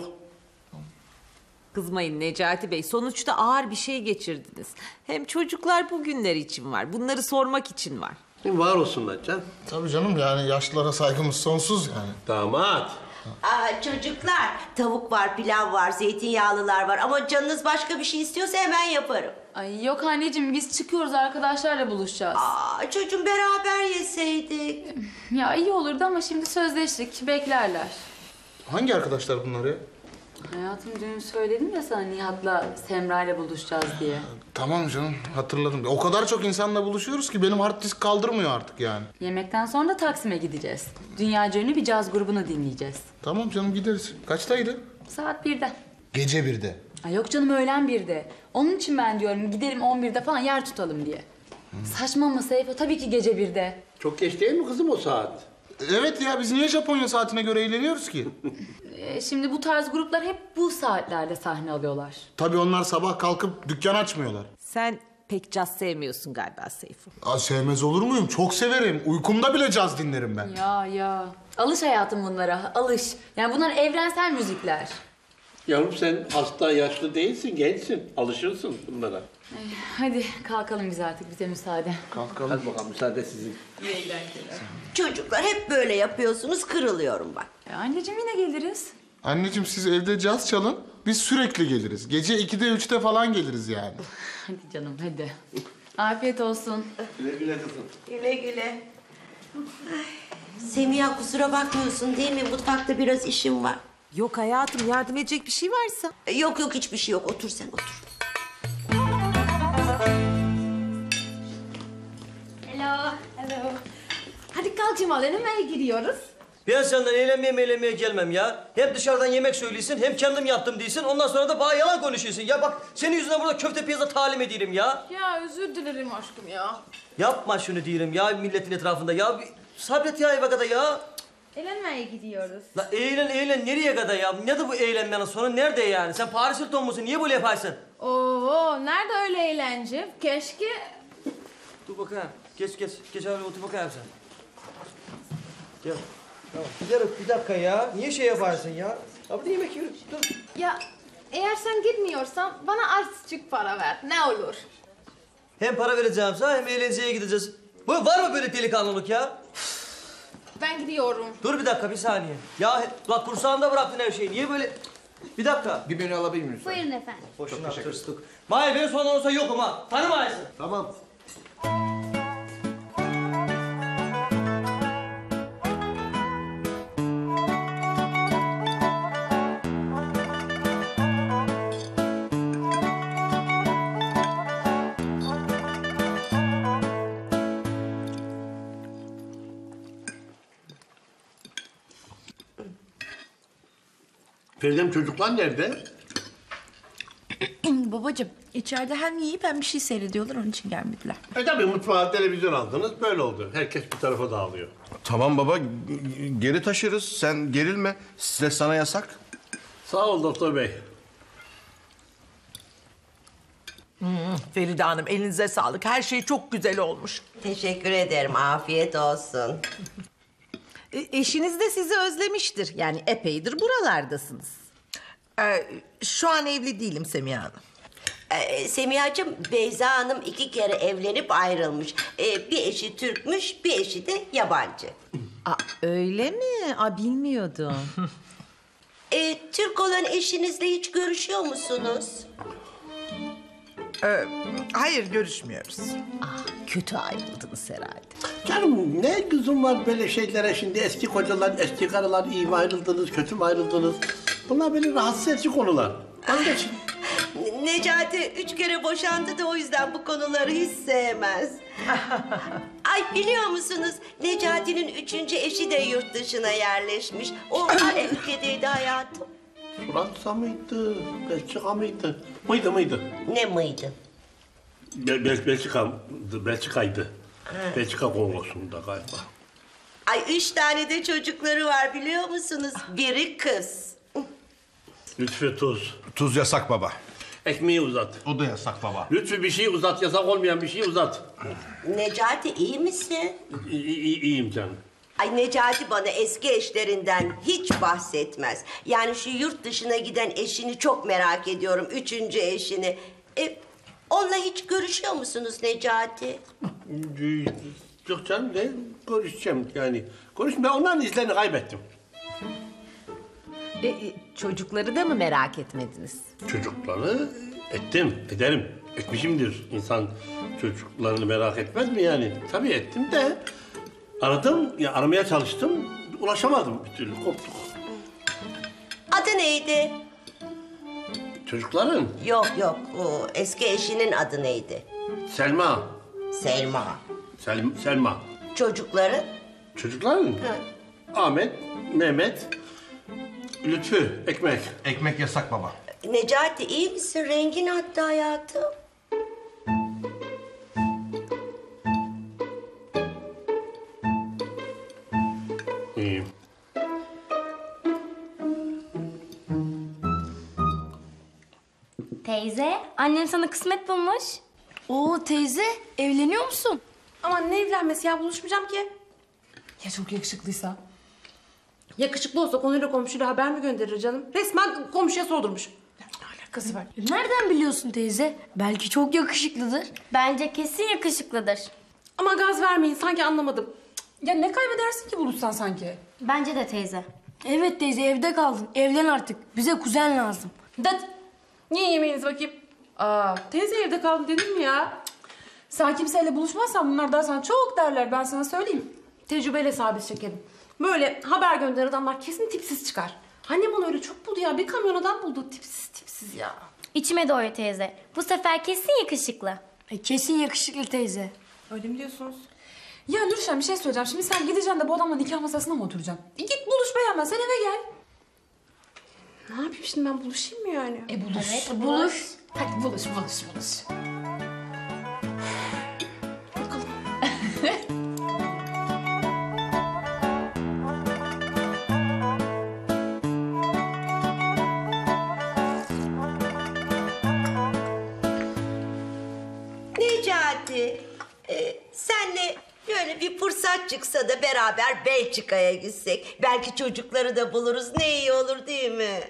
Kızmayın Necati Bey. Sonuçta ağır bir şey geçirdiniz. Hem çocuklar bugünler için var. Bunları sormak için var. Var olsunlar canım. Tabii canım, yani yaşlılara saygımız sonsuz yani. Damat. Aa, çocuklar, tavuk var, pilav var, zeytinyağlılar var ama canınız başka bir şey istiyorsa hemen yaparım. Ay yok anneciğim, biz çıkıyoruz, arkadaşlarla buluşacağız. Aa, çocuğum beraber yeseydik. Ya iyi olurdu ama şimdi sözleştik, beklerler. Hangi arkadaşlar bunlar ya? Hayatım dün söyledim ya sana Nihat'la Semra'yla buluşacağız diye. Tamam canım, hatırladım. O kadar çok insanla buluşuyoruz ki benim hard disk kaldırmıyor artık yani. Yemekten sonra da Taksim'e gideceğiz. Dünyaca ünlü bir caz grubunu dinleyeceğiz. Tamam canım, gideriz. Kaçtaydı? Saat 1'de. Gece 1'de. Ay yok canım, öğlen 1'de. Onun için ben diyorum gidelim 11'de falan yer tutalım diye. Saçma mı Seyfo? Tabii ki gece 1'de. Çok geç değil mi kızım o saat? Evet ya, biz niye Japonya saatine göre eğleniyoruz ki? Şimdi bu tarz gruplar hep bu saatlerde sahne alıyorlar. Tabii onlar sabah kalkıp dükkan açmıyorlar. Sen pek caz sevmiyorsun galiba Seyfo. Aa, sevmez olur muyum? Çok severim. Uykumda bile caz dinlerim ben. Ya. Alış hayatım bunlara, alış. Yani bunlar evrensel müzikler. Yavrum sen hasta, yaşlı değilsin, gençsin. Alışırsın bunlara. Hadi kalkalım biz artık, bize müsaade. Kalkalım. Hadi bakalım, müsaade sizin. İyi eğlenceler. Çocuklar hep böyle yapıyorsunuz, kırılıyorum bak. Anneciğim yine geliriz. Anneciğim siz evde caz çalın. Biz sürekli geliriz. Gece 2'de 3'te falan geliriz yani. Hadi canım hadi. Afiyet olsun. Güle güle kızım. Güle güle. Ay, Semiha kusura bakmıyorsun değil mi? Mutfakta biraz işim var. Yok hayatım, yardım edecek bir şey varsa. Yok hiçbir şey yok. Otur sen otur. Hello. Hadi kalk Cemal, nereye gidiyoruz? Ben senden eğlenmeye gelmem ya. Hem dışarıdan yemek söylüyorsun hem kendim yaptım değilsin. Ondan sonra da bana yalan konuşuyorsun. Ya bak senin yüzünden burada köfte piyazı talim ediyorum ya. Ya özür dilerim aşkım ya. Yapma şunu diyorum ya milletin etrafında ya. Bir sabret ya eve kadar ya. Eğlenmeye gidiyoruz. La eğlen nereye kadar ya? Nedir bu eğlenmenin sonu? Nerede yani? Sen Paris Hilton musun? Niye böyle yaparsın? Oo, nerede öyle eğlence? Keşke... Dur bakayım. Geç abi otur bakayım sen. Gel. Tamam. Bir dakika ya. Niye şey yaparsın ya? Abi yemek yiyoruz. Dur. Ya eğer sen gitmiyorsan bana azıcık para ver. Ne olur? Hem para vereceğim sana hem eğlenceye gideceğiz. Var mı böyle delikanlılık ya? Ben gidiyorum. Dur bir dakika bir saniye. Ya bak kursağında bıraktın her şeyi. Niye böyle... Bir dakika. Bir menü alabilir miyim? Buyurun efendim. Boşuna tırstık. Mahir ben sonra olsa yokum ha. Tanımayasın. Tamam. Feridem çocuklar nerede? Babacığım içeride hem yiyip hem bir şey seyrediyorlar onun için gelmediler. Tabii mutfağa televizyon aldınız böyle oldu. Herkes bir tarafa dağılıyor. Tamam baba, geri taşırız. Sen gerilme. Stres sana yasak. Sağ ol doktor bey. Feride Hanım elinize sağlık. Her şey çok güzel olmuş. Teşekkür ederim. Afiyet olsun. Eşiniz de sizi özlemiştir. Yani epeydir buralardasınız. Şu an evli değilim Semiha Hanım. Semihacığım, Beyza Hanım 2 kere evlenip ayrılmış. Bir eşi Türkmüş, bir eşi de yabancı. Öyle mi? Bilmiyordum. Türk olan eşinizle hiç görüşüyor musunuz? Hayır görüşmüyoruz. Kötü ayrıldınız herhalde. Canım ne lüzum var böyle şeylere şimdi? Eski kocalar, eski karılar iyi mi ayrıldınız, kötü mü ayrıldınız? Bunlar beni rahatsız edici konular. Vazgeçin. Necati 3 kere boşandı da o yüzden bu konuları hiç sevmez. Ay biliyor musunuz? Necati'nin 3. eşi de yurt dışına yerleşmiş. O hangi ülkedeydi hayatım? Fransa mıydı, Belçika mıydı? Mıydı? Ne mıydı? Belçika'ydı. Belçika Kongosu'nda galiba. Ay 3 tane de çocukları var biliyor musunuz? Biri kız. Lütfü tuz. Tuz yasak baba. Ekmeği uzat. O da yasak baba. Lütfü bir şey uzat, yasak olmayan bir şey uzat. Necati iyi misin? İyiyim canım. Ay Necati bana eski eşlerinden hiç bahsetmez. Yani şu yurt dışına giden eşini çok merak ediyorum. 3. eşini. Onunla hiç görüşüyor musunuz Necati? Yok canım ne görüşeceğim yani. Ben onların izlerini kaybettim. Çocukları da mı merak etmediniz? Çocukları ederim. Etmişimdir. İnsan çocuklarını merak etmez mi yani? Tabii ettim de aradım, ya aramaya çalıştım, ulaşamadım bir türlü, koptuk. Adı neydi? Çocukların? Yok, o eski eşinin adı neydi? Selma. Selma. Çocukları? Çocukların? Ahmet, Mehmet, Lütfü, Ekmek. Ekmek yasak baba. Necati iyi misin? Rengin attı hayatım. İyiyim. Teyze, annem sana kısmet bulmuş. Oo teyze evleniyor musun? Aman ne evlenmesi ya, buluşmayacağım ki. Ya çok yakışıklıysa? Yakışıklı olsa konuyla komşuyla haber mi gönderir canım? Resmen komşuya sordurmuş. Alakası var. Nereden biliyorsun teyze? Belki çok yakışıklıdır. Bence kesin yakışıklıdır. Ama gaz vermeyin, sanki anlamadım. Ya ne kaybedersin ki buluşsan sanki? Bence de teyze. Evet teyze evde kaldın. Evlen artık. Bize kuzen lazım. Dat. Niye yemeğiniz bakayım? Teyze evde kaldı dedim mi ya? Sen kimseyle buluşmazsan bunlar daha sana çok derler, ben sana söyleyeyim. Tecrübeyle sabit şekerim. Böyle haber gönderen adamlar kesin tipsiz çıkar. Annem onu öyle çok buldu ya. Bir kamyon adam buldu. Tipsiz ya. İçime doğru teyze. Bu sefer kesin yakışıklı. Kesin yakışıklı teyze. Öyle mi diyorsunuz? Ya Nurşen bir şey söyleyeceğim. Şimdi sen gideceksin de bu adamla nikah masasına mı oturacaksın? Git buluş beğenmezsen eve gel. Ne yapayım şimdi, ben buluşayım mı yani? Buluş. Evet, buluş. Hadi buluş. Necati, senle böyle bir fırsat çıksa da beraber Belçika'ya gitsek. Belki çocukları da buluruz. Ne iyi olur değil mi?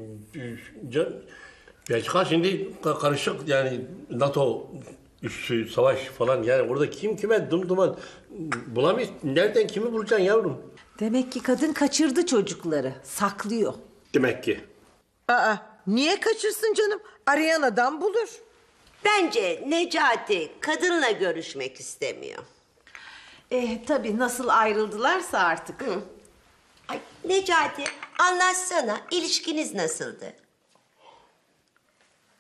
Belçika şimdi karışık yani NATO üssü, savaş falan yani orada kim kime dumduman bulamayız. Nereden kimi bulacaksın yavrum? Demek ki kadın kaçırdı çocukları. Saklıyor. Demek ki. Niye kaçırsın canım? Arayan adam bulur. Bence Necati kadınla görüşmek istemiyor. Tabii nasıl ayrıldılarsa artık. Ay Necati, anlatsana, ilişkiniz nasıldı?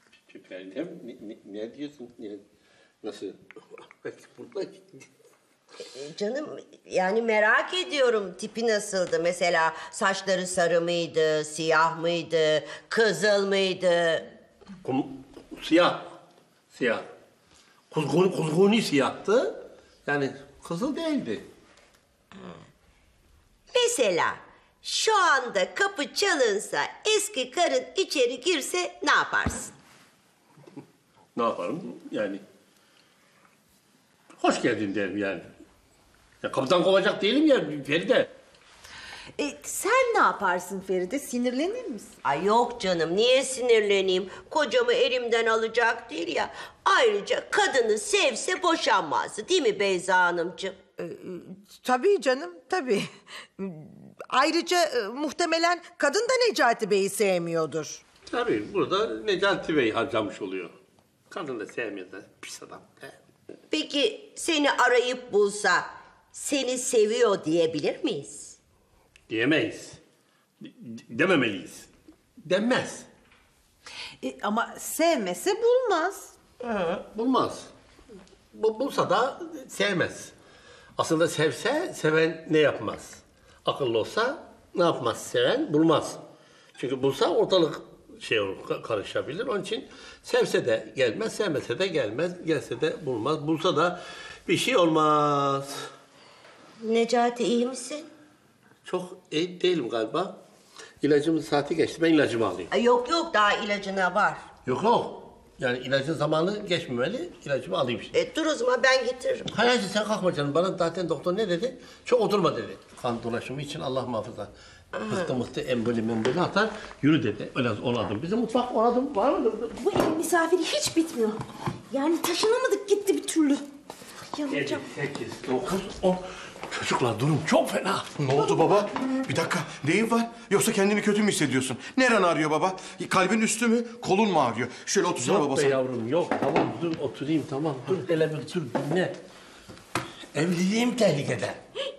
Feridem, ne diyorsun? Nasıl? Burada Canım yani merak ediyorum tipi nasıldı? Mesela saçları sarı mıydı, siyah mıydı, kızıl mıydı? Siyah. Siyah. Kuzguni siyahtı. Yani kızıl değildi. Mesela şu anda kapı çalınsa eski karın içeri girse ne yaparsın? Ne yaparım? Yani hoş geldin derim yani. Ya kapıdan kovacak değilim ya Feride. Sen ne yaparsın Feride? Sinirlenir misin? Ay yok canım, niye sinirleneyim? Kocamı elimden alacak değil ya. Ayrıca kadını sevse boşanmazdı değil mi Beyza Hanımcığım? Tabii canım, tabii. Ayrıca muhtemelen kadın da Necati Bey'i sevmiyordur. Tabii burada Necati Bey harcamış oluyor. Kadın da sevmiyor da pis adam. Peki seni arayıp bulsa seni seviyor diyebilir miyiz? Diyemeyiz. Dememeliyiz. Denmez. Ama sevmese bulmaz. Bulmaz. Bulsa da sevmez. Aslında sevse seven ne yapmaz? Akıllı olsa ne yapmaz? Seven bulmaz. Çünkü bulsa ortalık karışabilir. Onun için sevse de gelmez, sevmese de gelmez, gelse de bulmaz. Bulsa da bir şey olmaz. Necati iyi misin? Çok iyi değilim galiba. İlacımın saati geçti. Ben ilacımı alayım. Yok yok, daha ilacına var. Yok. Yani ilacın zamanı geçmemeli. İlacımı alayım şimdi. Dur o zaman ben getiririm. Hayır sen kalkma canım. Bana zaten doktor ne dedi? Çok oturma dedi. Kan dolaşımı için Allah muhafaza. Mıhtı emboli atar. Yürü dedi. Öyle 10 adım. Bizim mutfak 10 adım var mı? Bu evin misafiri hiç bitmiyor. Yani taşınamadık gitti bir türlü. Yanacağım. 8, 9, 10. Çocuklar durum çok fena. Ne oldu baba? Bir dakika, neyin var? Yoksa kendini kötü mü hissediyorsun? Neren ağrıyor baba? Kalbin üstü mü, kolun mu ağrıyor? Şöyle otursana baba. Yok be yavrum, yok. Tamam, dur oturayım, tamam. Dur, hele bir dur, dinle. Evliliğim tehlikede.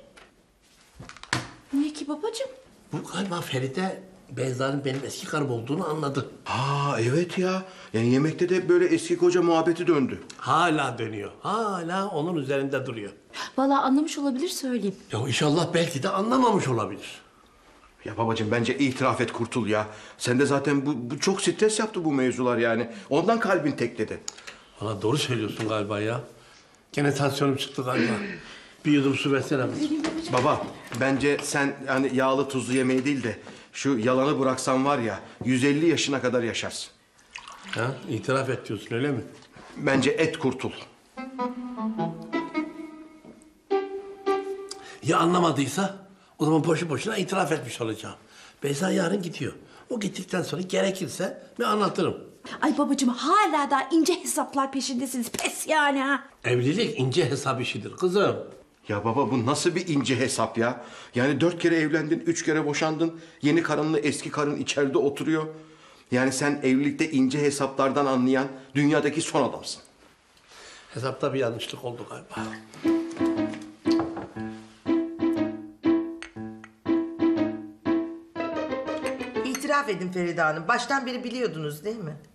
Niye ki babacığım? Bu galiba Feride, Beyza'nın benim eski karım olduğunu anladı. Ha evet ya. Yani yemekte de böyle eski koca muhabbeti döndü. Hala dönüyor. Hala onun üzerinde duruyor. Vallahi anlamış olabilir, söyleyeyim. Ya inşallah belki de anlamamış olabilir. Ya babacığım bence itiraf et, kurtul ya. Sen de zaten bu çok stres yaptı bu mevzular yani. Ondan kalbin tekledi. Valla doğru söylüyorsun galiba ya. Gene tansiyonum çıktı galiba. Bir yudum su versene kızım. Baba bence sen hani yağlı tuzlu yemeği değil de şu yalanı bıraksan var ya 150 yaşına kadar yaşarsın. Ha, itiraf et diyorsun öyle mi? Bence et, kurtul. Ya anlamadıysa o zaman boşu boşuna itiraf etmiş olacağım. Beyza yarın gidiyor. O gittikten sonra gerekirse ben anlatırım. Ay babacığım hala da ince hesaplar peşindesiniz. Pes yani ha. Evlilik ince hesap işidir kızım. Ya baba bu nasıl bir ince hesap ya? Yani 4 kere evlendin, 3 kere boşandın. Yeni karınla eski karın içeride oturuyor. Yani sen evlilikte ince hesaplardan anlayan dünyadaki son adamsın. Hesapta bir yanlışlık oldu galiba. İtiraf edin Feride Hanım. Baştan beri biliyordunuz değil mi?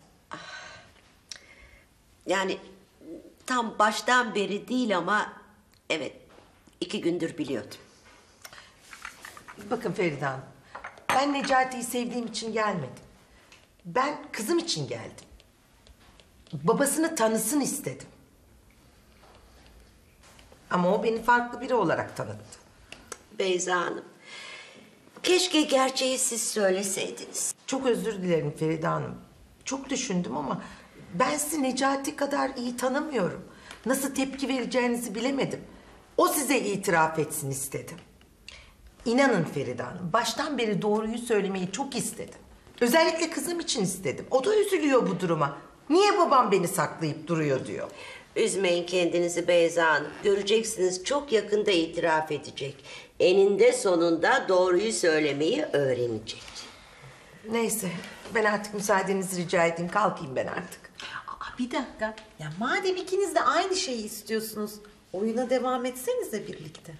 Yani tam baştan beri değil ama evet 2 gündür biliyordum. Bakın Feride Hanım. Ben Necati'yi sevdiğim için gelmedim. Ben kızım için geldim. Babasını tanısın istedim. Ama o beni farklı biri olarak tanıttı. Beyza Hanım, keşke gerçeği siz söyleseydiniz. Çok özür dilerim Feride Hanım. Çok düşündüm ama ben sizi Necati kadar iyi tanımıyorum. Nasıl tepki vereceğinizi bilemedim. O size itiraf etsin istedim. İnanın Feride Hanım, baştan beri doğruyu söylemeyi çok istedim. Özellikle kızım için istedim. O da üzülüyor bu duruma. Niye babam beni saklayıp duruyor diyor. Üzmeyin kendinizi Beyza Hanım. Göreceksiniz çok yakında itiraf edecek. Eninde sonunda doğruyu söylemeyi öğrenecek. Neyse, ben artık müsaadenizi rica edeyim. Kalkayım ben artık. Bir dakika. Ya madem ikiniz de aynı şeyi istiyorsunuz, oyuna devam etsenize birlikte.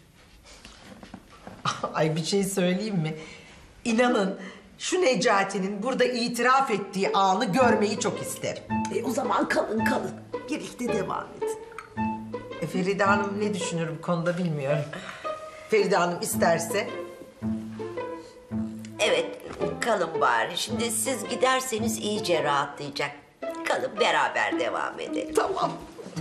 Ay bir şey söyleyeyim mi? İnanın şu Necati'nin burada itiraf ettiği anı görmeyi çok isterim. O zaman kalın. Birlikte devam edin. Feride Hanım ne düşünür bu konuda bilmiyorum. Feride Hanım isterse. Evet, kalın bari. Şimdi siz giderseniz iyice rahatlayacak. Kalın, beraber devam edelim. Tamam.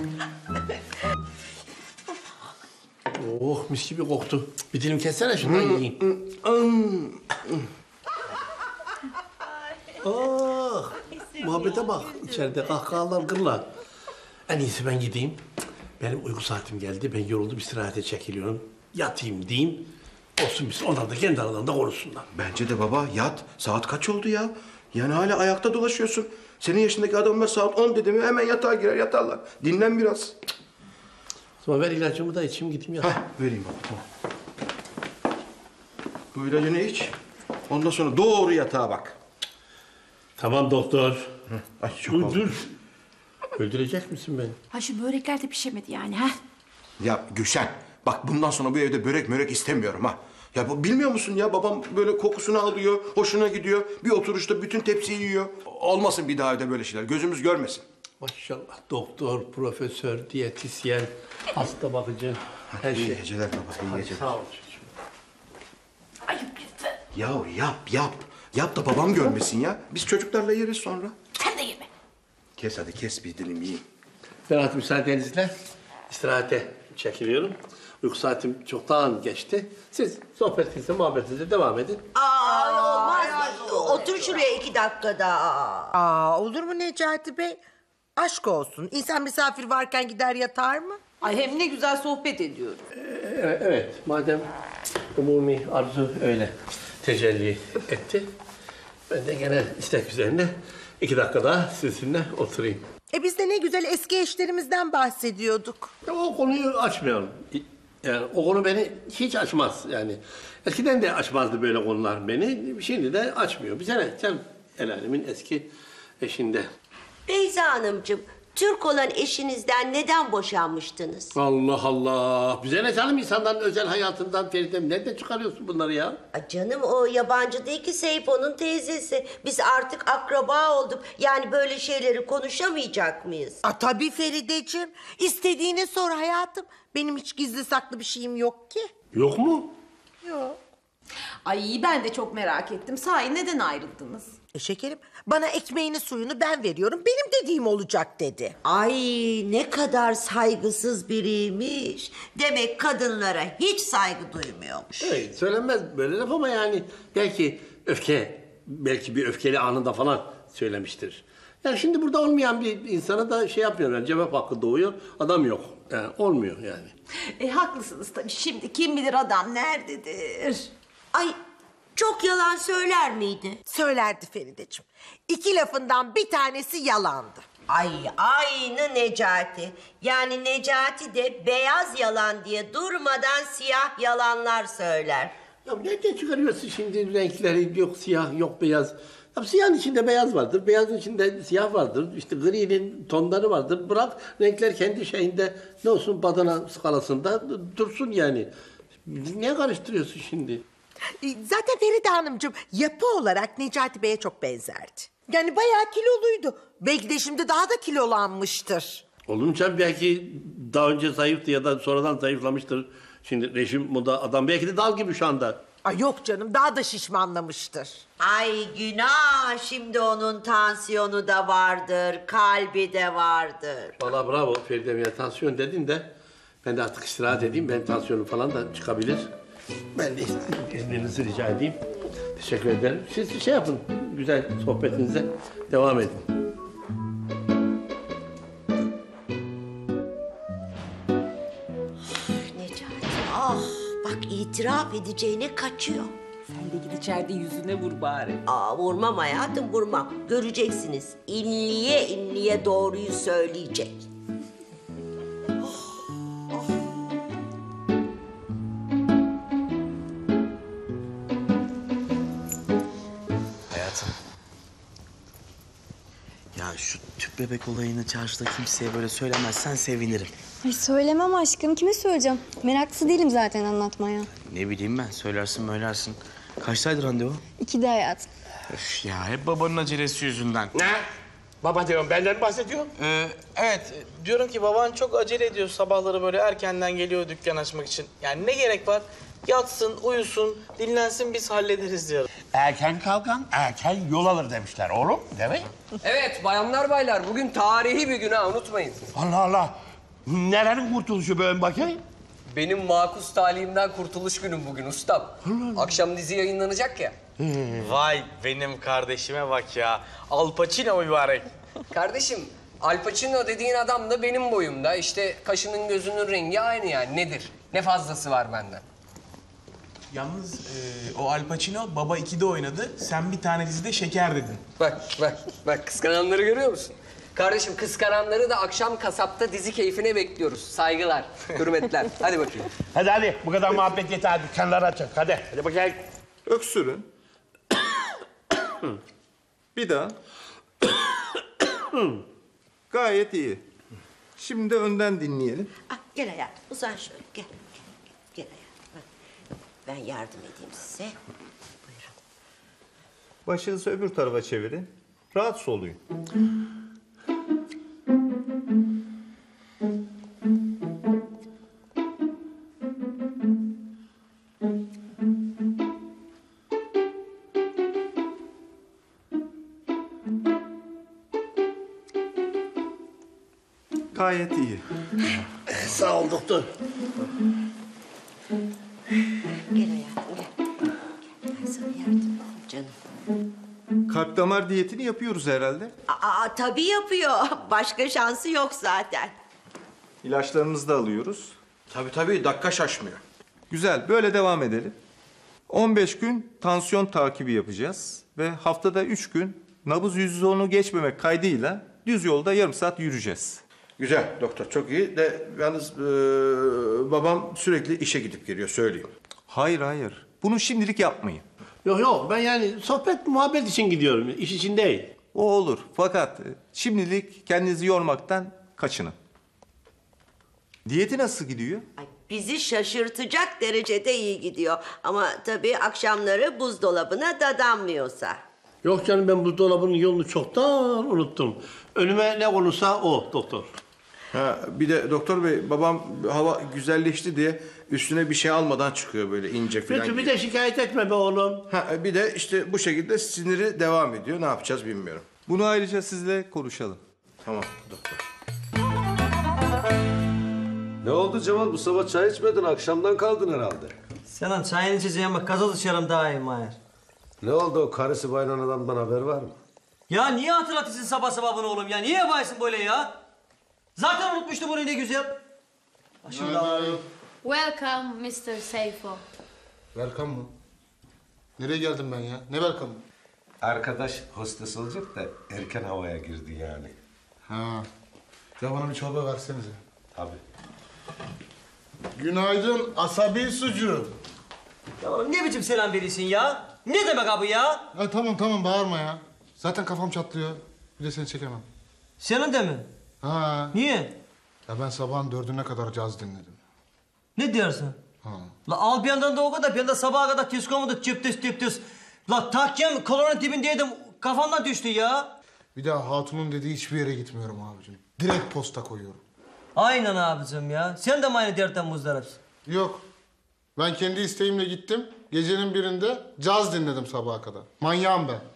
Oh mis gibi koktu. Bir dilim kessene şundan yiyeyim. Oh, muhabbete bak. İçeride kahkahalar gırla. En iyisi ben gideyim. Benim uyku saatim geldi. Ben yoruldum, istirahate çekiliyorum. Yatayım diyeyim. Olsun biz. Onlar da kendi aralarında konuşsunlar. Bence de baba yat. Saat kaç oldu ya? Yani hala ayakta dolaşıyorsun. Senin yaşındaki adamlar saat 10 dedi mi hemen yatağa girer yatarlar. Dinlen biraz. Sonra ver ilacımı da içeyim gideyim ya. Hah vereyim baba tamam. Bu ilacını iç. Ondan sonra doğru yatağa bak. Tamam doktor. Ay çok Dur oldu. dur. Öldürecek misin beni? Ha şu börekler de pişemedi yani ha. Ya Gülşen bak bundan sonra bu evde börek istemiyorum ha. Ya bilmiyor musun ya babam böyle kokusunu alıyor, hoşuna gidiyor. Bir oturuşta bütün tepsiyi yiyor. Olmasın bir daha evde böyle şeyler. Gözümüz görmesin. Maşallah doktor, profesör, diyetisyen, hasta bakıcı, her şey. İyi geceler baba, iyi geceler. Sağ ol. Ya yap. Yap da babam görmesin ya. Biz çocuklarla yeriz sonra. Sen de yeme. Kes hadi kes bir dilim yiyeyim. Berat müsaadenizle istirahate çekiliyorum. Uyku saatim çoktan geçti. Siz sohbetinize, muhabbetinize devam edin. Olmaz. Otur şuraya 2 dakika daha. Olur mu Necati Bey? Aşk olsun. İnsan misafir varken gider yatar mı? Ay hem ne güzel sohbet ediyoruz. Evet, madem umumi arzu öyle tecelli etti. Ben de gene istek üzerine 2 dakika daha sizinle oturayım. Biz de ne güzel eski eşlerimizden bahsediyorduk. Ya o konuyu açmayalım. Yani o konu beni hiç açmaz yani. Eskiden de açmazdı böyle konular beni. Şimdi de açmıyor. Bize ne? Sen el alemin eski eşinde. Beyza Hanımcığım, Türk olan eşinizden neden boşanmıştınız? Allah Allah. Bize ne canım insanların özel hayatından Feridem? Nereden çıkarıyorsun bunları ya? Canım o yabancı değil ki Seyfo'nun teyzesi. Biz artık akraba olduk. Yani böyle şeyleri konuşamayacak mıyız? Tabii Ferideciğim. İstediğini sor hayatım. Benim hiç gizli saklı bir şeyim yok ki. Yok mu? Yok. Ay ben de çok merak ettim. Sahi neden ayrıldınız? Şekerim bana ekmeğini suyunu ben veriyorum. Benim dediğim olacak dedi. Ay ne kadar saygısız biriymiş. Demek kadınlara hiç saygı duymuyormuş. Evet, söylenmez böyle laf ama yani belki belki bir öfkeli anında falan söylemiştir. Yani şimdi burada olmayan bir insana da şey yapmıyor yani cevap hakkı doğuyor, adam yok. Yani olmuyor yani. Haklısınız tabii. Şimdi kim bilir adam nerededir? Ay çok yalan söyler miydi? Söylerdi Ferideciğim. 2 lafından bir tanesi yalandı. Ay aynı Necati. Yani Necati de beyaz yalan diye durmadan siyah yalanlar söyler. Ya nereden çıkarıyorsun şimdi renkleri? Yok siyah, yok beyaz. Ya siyahın içinde beyaz vardır, beyazın içinde siyah vardır. İşte gri'nin tonları vardır. Bırak renkler kendi şeyinde ne olsun badana skalasında dursun yani. Niye karıştırıyorsun şimdi? Zaten Feride Hanımcığım yapı olarak Necati Bey'e çok benzerdi. Yani bayağı kiloluydu. Belki de şimdi daha da kilolanmıştır. Olunca belki daha önce zayıftı ya da sonradan zayıflamıştır. Şimdi rejim moda adam belki de dal gibi şu anda. Ay yok canım daha da şişmanlamıştır. Ay günah, şimdi onun tansiyonu da vardır, kalbi de vardır. Vallahi bravo Feridem ya tansiyon dedin de ben de artık istirahat edeyim. Benim tansiyonum falan da çıkabilir. Ben de izninizi rica edeyim. Teşekkür ederim. Siz şey yapın, güzel sohbetinize devam edin. Necati bak itiraf edeceğine kaçıyor. Sen de git içeride yüzüne vur bari. Vurmam hayatım vurmam. Göreceksiniz inliye inliye doğruyu söyleyecek. Hayatım. Ya şu tüp bebek olayını çarşıda kimseye böyle söylemezsen sevinirim. Ay söylemem aşkım. Kime söyleyeceğim? Meraklısı değilim zaten anlatmaya. Ne bileyim ben söylersin. Kaçtaydı randevu? 2'de hayatım. Öf ya hep babanın acelesi yüzünden. Ne? Baba diyorum, benden bahsediyorum. Evet, diyorum ki baban çok acele ediyor sabahları böyle erkenden geliyor dükkan açmak için. Yani ne gerek var? Yatsın, uyusun, dinlensin biz hallederiz diyorum. Erken kalkan erken yol alır demişler oğlum, değil mi? Evet bayanlar baylar bugün tarihi bir gün ha unutmayın. Allah Allah. Nerenin kurtuluşu böyle bakayım? Benim makus talihimden kurtuluş günüm bugün ustam. Akşam dizi yayınlanacak ya. Vay benim kardeşime bak ya. Al Pacino mübarek. Kardeşim Al Pacino dediğin adam da benim boyumda. İşte kaşının gözünün rengi aynı yani nedir? Ne fazlası var benden? Yalnız o Al Pacino Baba 2'de oynadı. Sen bir tane dizide Şeker dedin. Bak kıskananları görüyor musun? Kardeşim kıskananları da akşam kasapta dizi keyfine bekliyoruz. Saygılar, hürmetler. Hadi bakayım. Hadi bu kadar muhabbet yeter. Dükkanları açın. Hadi bakayım. Öksürün. Bir daha. Gayet iyi. Şimdi önden dinleyelim. Gel hayatım uzan şöyle gel. Gel hayatım. Ben yardım edeyim size. Buyurun. Başınızı öbür tarafa çevirin. Rahat soluyun. Gayet iyi. Sağ ol doktor. Gel hayatım gel. Ben sana yardım edeyim canım. Kalp damar diyetini yapıyoruz herhalde. Tabii yapıyor. Başka şansı yok zaten. İlaçlarımızı da alıyoruz. Tabii dakika şaşmıyor. Güzel, böyle devam edelim. 15 gün tansiyon takibi yapacağız. Ve haftada 3 gün nabız 110'u geçmemek kaydıyla düz yolda yarım saat yürüyeceğiz. Güzel doktor, çok iyi. De yalnız babam sürekli işe gidip geliyor, söyleyeyim. Hayır. Bunu şimdilik yapmayın. Yok ben yani sohbet muhabbet için gidiyorum. İş için değil. O olur. Fakat şimdilik kendinizi yormaktan kaçının. Diyeti nasıl gidiyor? Bizi şaşırtacak derecede iyi gidiyor. Ama tabii akşamları buzdolabına dadanmıyorsa. Yok canım ben buzdolabının yolunu çoktan unuttum. Önüme ne konursa o doktor. Bir de doktor bey, babam hava güzelleşti diye üstüne bir şey almadan çıkıyor böyle ince falan. Bir de şikayet etme be oğlum. Bir de işte bu şekilde siniri devam ediyor. Ne yapacağız bilmiyorum. Bunu ayrıca sizle konuşalım. Tamam doktor. Ne oldu Cemal? Bu sabah çay içmedin. Akşamdan kaldın herhalde. Selam çayını içeceğim bak gazoz içerim daha iyi Mahir. Ne oldu o karısı bayılan adamdan haber var mı? Ya niye hatırlatıyorsun sabah sabah bunu oğlum ya? Niye yaparsın böyle ya? Zaten unutmuştum bunu ne güzel. Başımda. Welcome Mr. Seyfo. Welcome mı? Nereye geldim ben ya? Ne welcome? Arkadaş hostes olacak da erken havaya girdi yani. Ha. Ya bana bir çorba versenize. Tabii. Günaydın asabi sucuğu. Ya oğlum ne biçim selam verirsin ya? Ne demek abi ya? Ya tamam bağırma ya. Zaten kafam çatlıyor. Bir de seni çekemem. Senin de mi? Ha. Niye? Ya ben sabahın 4'üne kadar caz dinledim. Ne diyorsun? Ha. La al bir yandan da o kadar, bir yandan sabaha kadar diskomadı tüp. La takyem kolonun dibindeydim, kafamdan düştü ya. Bir daha hatunun dediği hiçbir yere gitmiyorum abicim. Direkt posta koyuyorum. Aynen abicim ya. Sen de mi aynı dertten muzdaripsin? Yok. Ben kendi isteğimle gittim. Gecenin birinde caz dinledim sabaha kadar. Manyağım ben.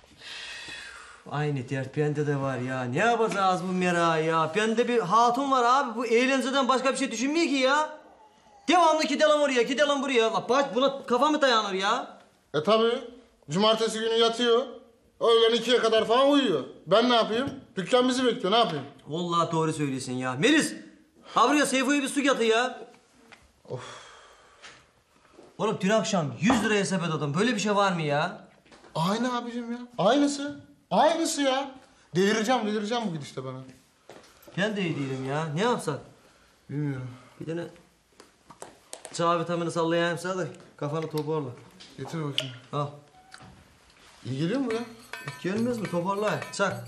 Aynı dert bende de var ya. Ne yapacağız bu merağı ya? Bende bir hatun var abi. Bu eğlenceden başka bir şey düşünmüyor ki ya. Devamlı gidelim oraya, gidelim buraya. La buna kafa mı dayanır ya? Tabii. Cumartesi günü yatıyor. Öğlen 2'ye kadar falan uyuyor. Ben ne yapayım? Dükkan bizi bekliyor. Ne yapayım? Vallahi doğru söylüyorsun ya. Melis, ha buraya Seyfo'ya bir su yatı ya. Of. Oğlum dün akşam 100 liraya sepet aldım. Böyle bir şey var mı ya? Aynı abicim ya. Aynısı ya. Delireceğim bu gidişte bana. Ben de iyi değilim ya. Ne yapsak? Bilmiyorum. Bir tane çağ vitamini sallayayım sana da kafanı toparla. Getir bakayım. Al. İyi geliyor mu ya? Gelmez mi? Toparla. Çak.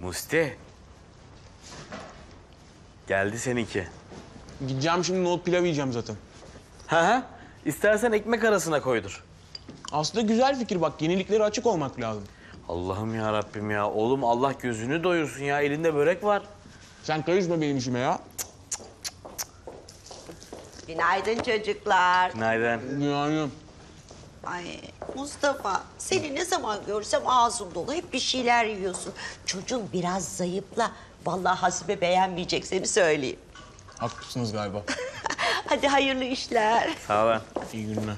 Musti. Geldi seninki. Gideceğim şimdi nohut pilav yiyeceğim zaten. Ha. İstersen ekmek arasına koydur. Aslında güzel fikir bak. Yeniliklere açık olmak lazım. Allah'ım ya Rabbim ya. Oğlum Allah gözünü doyursun ya. Elinde börek var. Sen karışma benim işime ya. Günaydın çocuklar. Günaydın. Günaydın. Ay Mustafa, seni ne zaman görsem ağzın dolu, hep bir şeyler yiyorsun. Çocuğun biraz zayıfla. Vallahi Hasibe beğenmeyecek, seni söyleyeyim. Haklısınız galiba. Hadi hayırlı işler. Sağ olun. İyi günler.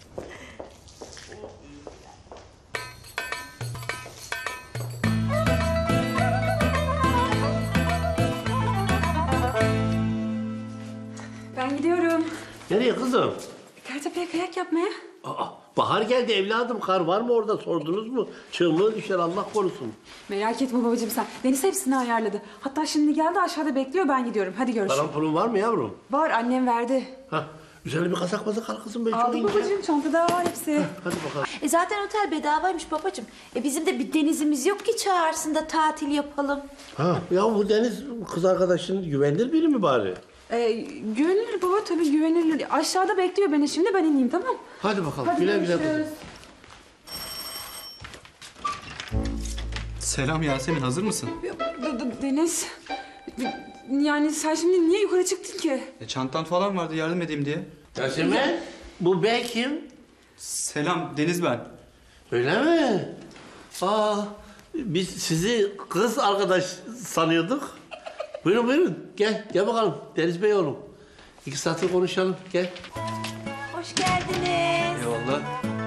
Ben gidiyorum. Nereye kızım? Kartepe'ye kayak yapmaya. Aa, bahar geldi evladım. Kar var mı orada sordunuz mu? Çığ mı düşer Allah korusun. Merak etme babacığım sen. Deniz hepsini ayarladı. Hatta şimdi geldi aşağıda bekliyor, ben gidiyorum. Hadi görüşürüz. Paran pulun var mı yavrum? Var, annem verdi. Hah, üzerine bir kazak mazak al kızım. Ben çok Aldım ince. babacığım, çantada var hepsi. Hadi bakalım. Zaten otel bedavaymış babacığım. Bizim de bir denizimiz yok ki çağırsın da tatil yapalım. Ha, ya bu Deniz kız arkadaşın güvenilir biri mi bari? Güvenilir baba, tabii güvenilir. Aşağıda bekliyor beni şimdi, ben ineyim tamam. Hadi bakalım, Hadi güle güle görüşürüz. kızım. Selam Yasemin, hazır mısın? Deniz, yani sen şimdi niye yukarı çıktın ki? Çantan falan vardı, yardım edeyim diye. Yasemin, bu bey kim? Selam, Deniz ben. Öyle mi? Aa, biz sizi kız arkadaş sanıyorduk. Buyurun buyurun, gel bakalım Deniz Bey oğlum. 2 saattir konuşalım, gel. Hoş geldiniz. Eyvallah.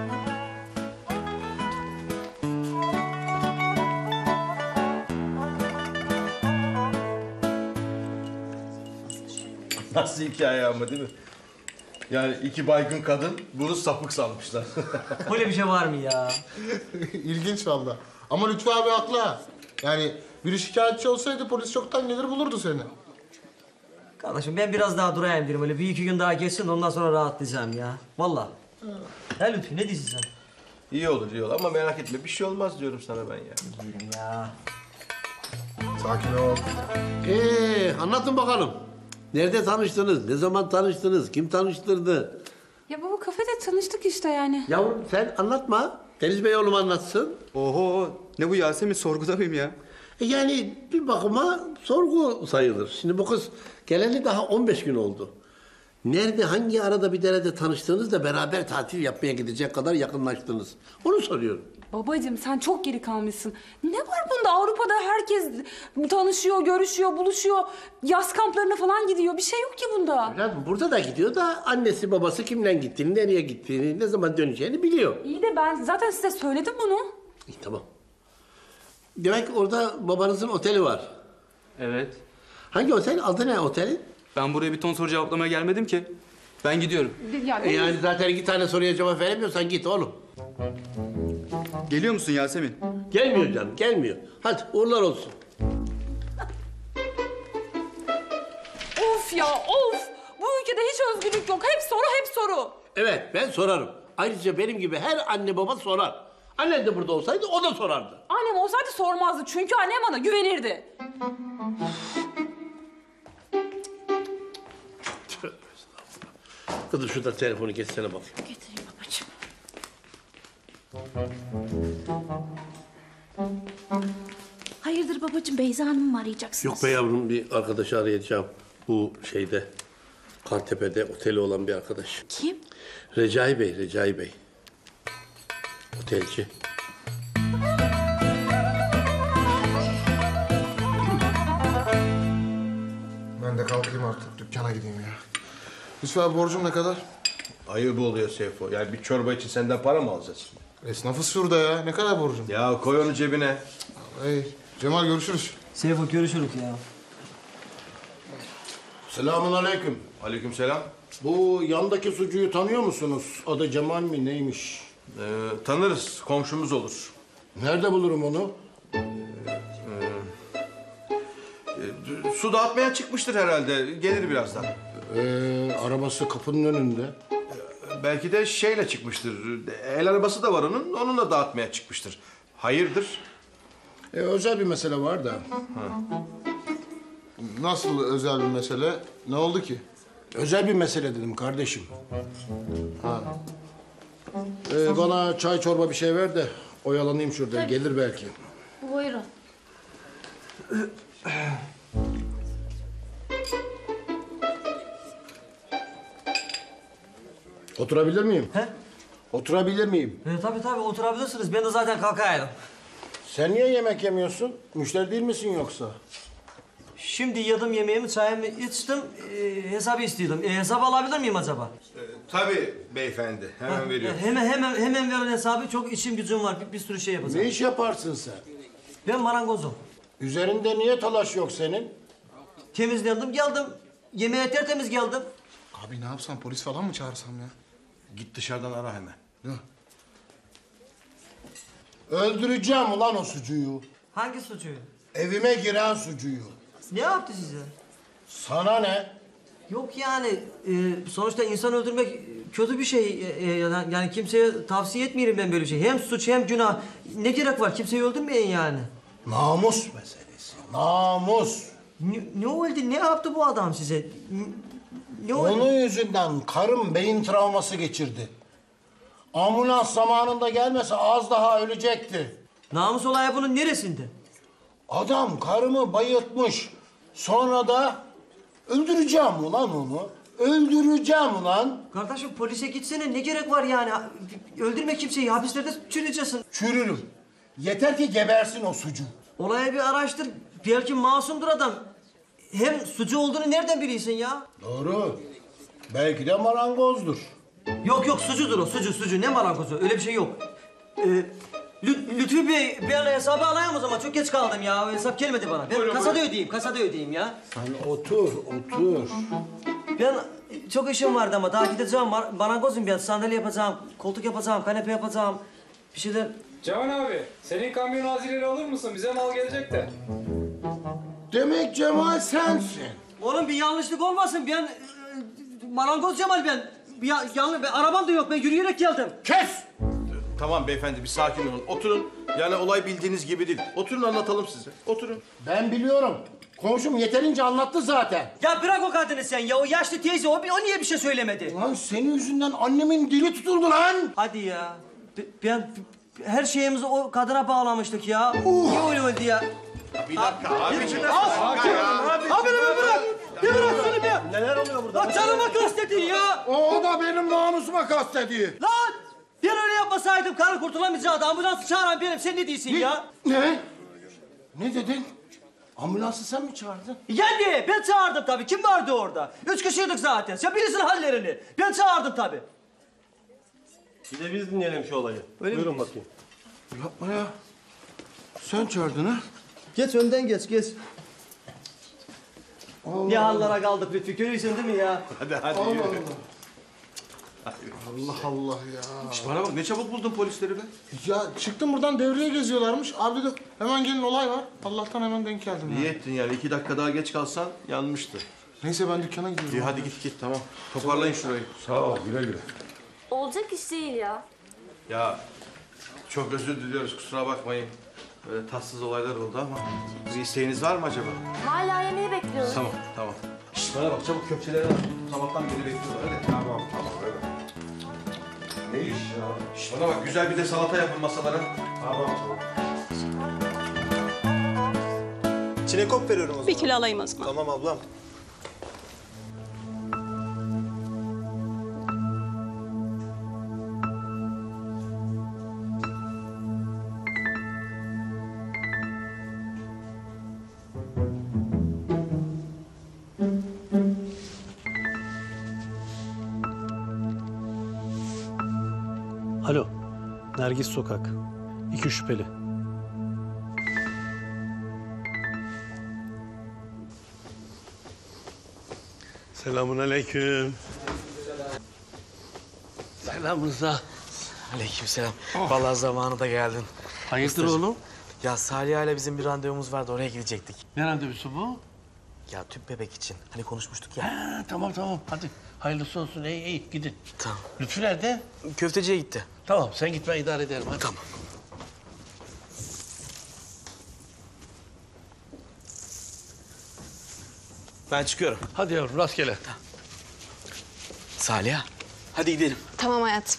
Nasıl hikaye ama değil mi? Yani 2 baygın kadın bunu sapık sanmışlar. Öyle bir şey var mı ya? İlginç valla. Ama Lütfü abi haklı ha. Yani biri şikayetçi olsaydı polis çoktan gelir bulurdu seni. Kardeşim ben biraz daha durayım dedim. Öyle 1-2 gün daha geçsin ondan sonra rahatlayacağım ya. Vallahi. Ha Lütfü ne diyorsun sen? İyi olur ama merak etme bir şey olmaz diyorum sana ben ya. Değilim ya. Sakin ol. Anlatın bakalım. Nerede tanıştınız? Ne zaman tanıştınız? Kim tanıştırdı? Ya baba kafede tanıştık işte yani. Yavrum sen anlatma. Deniz Bey oğlum anlatsın. Oho, ne bu Yasemin, sorguda mıyım ya? Yani bir bakıma sorgu sayılır. Şimdi bu kız geleli daha 15 gün oldu. Nerede, hangi arada bir derede tanıştığınız da beraber tatil yapmaya gidecek kadar yakınlaştınız? Onu soruyorum. Babacığım sen çok geri kalmışsın. Ne var bunda? Avrupa'da herkes tanışıyor, görüşüyor, buluşuyor. Yaz kamplarına falan gidiyor. Bir şey yok ki bunda. Evladım burada da gidiyor da annesi babası kimle gittiğini, nereye gittiğini, ne zaman döneceğini biliyor. İyi de ben zaten size söyledim bunu. İyi tamam. Demek orada babanızın oteli var. Evet. Hangi otel? Adı ne otelin? Ben buraya bir ton soru cevaplamaya gelmedim ki. Ben gidiyorum. Yani zaten 2 tane soruya cevap veremiyorsan git oğlum. Geliyor musun Yasemin? Gelmiyor canım, gelmiyor. Hadi uğurlar olsun. Of ya of! Bu ülkede hiç özgürlük yok. Hep soru, hep soru. Evet, ben sorarım. Ayrıca benim gibi her anne baba sorar. Annen de burada olsaydı o da sorardı. Annem olsaydı sormazdı. Çünkü annem bana güvenirdi. Kızım şuradan telefonu geçsene bakayım. Getireyim babacığım. Hayırdır babacığım, Beyza Hanım'ı mı arayacaksınız? Yok be yavrum, bir arkadaşı arayacağım. Bu şeyde, Kartepe'de oteli olan bir arkadaş. Kim? Recai Bey, Recai Bey. Otelci. Ben de kalkayım artık, dükkana gideyim ya. Lütfü abi borcum ne kadar? Ayıp oluyor Seyfo. Yani bir çorba için senden para mı alacağız? Esnafız şurada ya. Ne kadar borcum? Ya koy onu cebine. Hey, Cemal görüşürüz. Seyfo görüşürüz ya. Selamun aleyküm. Aleyküm selam. Bu yandaki sucuyu tanıyor musunuz? Adı Cemal mi neymiş? Tanırız. Komşumuz olur. Nerede bulurum onu? Su dağıtmaya çıkmıştır herhalde. Gelir birazdan. Arabası kapının önünde. Belki de şeyle çıkmıştır. El arabası da var onun. Onunla dağıtmaya çıkmıştır. Hayırdır? Özel bir mesele var da. Nasıl özel bir mesele? Ne oldu ki? Özel bir mesele dedim kardeşim. Ha. Bana çay çorba bir şey ver de oyalanayım şurada. Tabii. Gelir belki. Buyurun. Oturabilir miyim? He? Oturabilir miyim? Tabii oturabilirsiniz. Ben de zaten kalkaydım. Sen niye yemek yemiyorsun? Müşteri değil misin yoksa? Şimdi yedim yemeğimi, çayımı içtim. Hesabı istiyordum. Hesabı alabilir miyim acaba? Tabii beyefendi. Hemen veriyorum. Hemen verin hesabı. Çok işim gücüm var. Bir sürü şey yapacağım. Ne iş yaparsın sen? Ben marangozum. Üzerinde niye talaş yok senin? Temizlendim, geldim. Yemeğe tertemiz geldim. Abi ne yapsam, polis falan mı çağırsam ya? Git dışarıdan ara hemen. Öldüreceğim ulan o sucuğu. Hangi suçu? Evime giren sucuğu. Ne yaptı size? Sana ne? Yok yani sonuçta insan öldürmek kötü bir şey. Yani kimseye tavsiye etmiyorum ben böyle bir şey. Hem suç hem günah. Ne gerek var? Kimseyi öldürmeyin yani. Namus meselesi. Namus. Ne oldu? Ne yaptı bu adam size? Ne oldu? Onun yüzünden karım beyin travması geçirdi. Ambulans zamanında gelmese az daha ölecekti. Namus olayı bunun neresinde? Adam karımı bayıltmış. Sonra da öldüreceğim ulan onu. Öldüreceğim ulan. Kardeşim polise gitsene ne gerek var yani? Öldürme kimseyi hapislerde çürüyeceksin. Çürürüm. Yeter ki gebersin o sucu. Olayı bir araştır. Belki masumdur adam. Hem sucu olduğunu nereden biliyorsun ya? Doğru. Belki de marangozdur. Yok sucudur o sucu. Ne marangozu? Öyle bir şey yok. Lütfü Bey ben hesabı alayım o zaman. Çok geç kaldım ya. O hesap gelmedi bana. Ben kasada ödeyeyim ya. Sen otur. Ben çok işim vardı ama daha gideceğim. Marangozum ben. Sandalye yapacağım, koltuk yapacağım, kanepe yapacağım. Bir şeyler... Cevan abi, senin kamyon hazineleri alır mısın? Bize mal gelecek de. Demek Cemal sensin. Oğlum bir yanlışlık olmasın. Ben marangoz Cemal ben. Arabam da yok. Ben yürüyerek geldim. Kes! Tamam beyefendi bir sakin olun. Oturun. Yani olay bildiğiniz gibi değil. Oturun anlatalım size. Oturun. Ben biliyorum. Komşum yeterince anlattı zaten. Ya bırak o kadını sen ya. O yaşlı teyze o niye bir şey söylemedi? Lan senin yüzünden annemin dili tutuldu lan. Hadi ya. Ben her şeyimizi o kadına bağlamıştık ya. Niye öyle oldu ya? Bir dakika abiciğim. Abi bırak. Bir bırak şunu bir. Neler oluyor burada? Lan canıma kastettin ya. O da benim namusuma kastediyor. Lan! Ben öyle yapmasaydım karı kurtulamayacaktı. Ambulansı çağıran benim. Sen ne diyorsun ya? Ne? Ne dedin? Ambulansı sen mi çağırdın? Yani ben çağırdım tabii. Kim vardı orada? 3 kişiydik zaten. Sen bilirsin hallerini. Ben çağırdım tabii. Bir de biz dinleyelim şu olayı. Öyle Buyurun mi? bakayım. Yapma ya. Sen çağırdın ha? Geç önden geç. Ne hallere kaldık Lütfü. Görüyorsun değil mi ya? Hadi Allah yürü. Allah ya. Şş, bana bak ne çabuk buldun polisleri be. Ya çıktım buradan devreye geziyorlarmış. Abi dedim hemen gelin olay var. Allah'tan hemen denk geldim. İyi ettin yani 2 dakika daha geç kalsan yanmıştı. Neyse ben dükkana gidiyorum. İyi hadi git tamam. Toparlayın şurayı. Sağ ol güle. Olacak iş değil ya. Ya çok özür diliyoruz kusura bakmayın. Böyle tatsız olaylar oldu ama bir isteğiniz var mı acaba? Hala yemeği bekliyoruz. Tamam. Şş, bana bak çabuk köfteleri al. Sabahtan beri bekliyorlar hadi. Tamam öyle. Ne iş ya? Şş, bana bak güzel bir de salata yapın masalara. Tamam. Çinekop veriyorum o zaman. 1 kilo alayım o zaman. Tamam ablam. Alo, Nergis Sokak. 2 şüpheli. Selamünaleyküm. Selam Rıza. Aleykümselam. Vallahi zamanında geldin. Hayırdır oğlum? Ya Salih ile bizim bir randevumuz vardı. Oraya gidecektik. Ne randevusu bu? Ya tüp bebek için. Hani konuşmuştuk ya. Ha, tamam. Hadi. Hayırlısı olsun. İyi gidin. Tamam. Lütfü nerede? Köfteciye gitti. Tamam sen git ben idare ederim. Hadi. Tamam. Ben çıkıyorum. Hadi yavrum rastgele. Saliha, hadi gidelim. Tamam hayatım.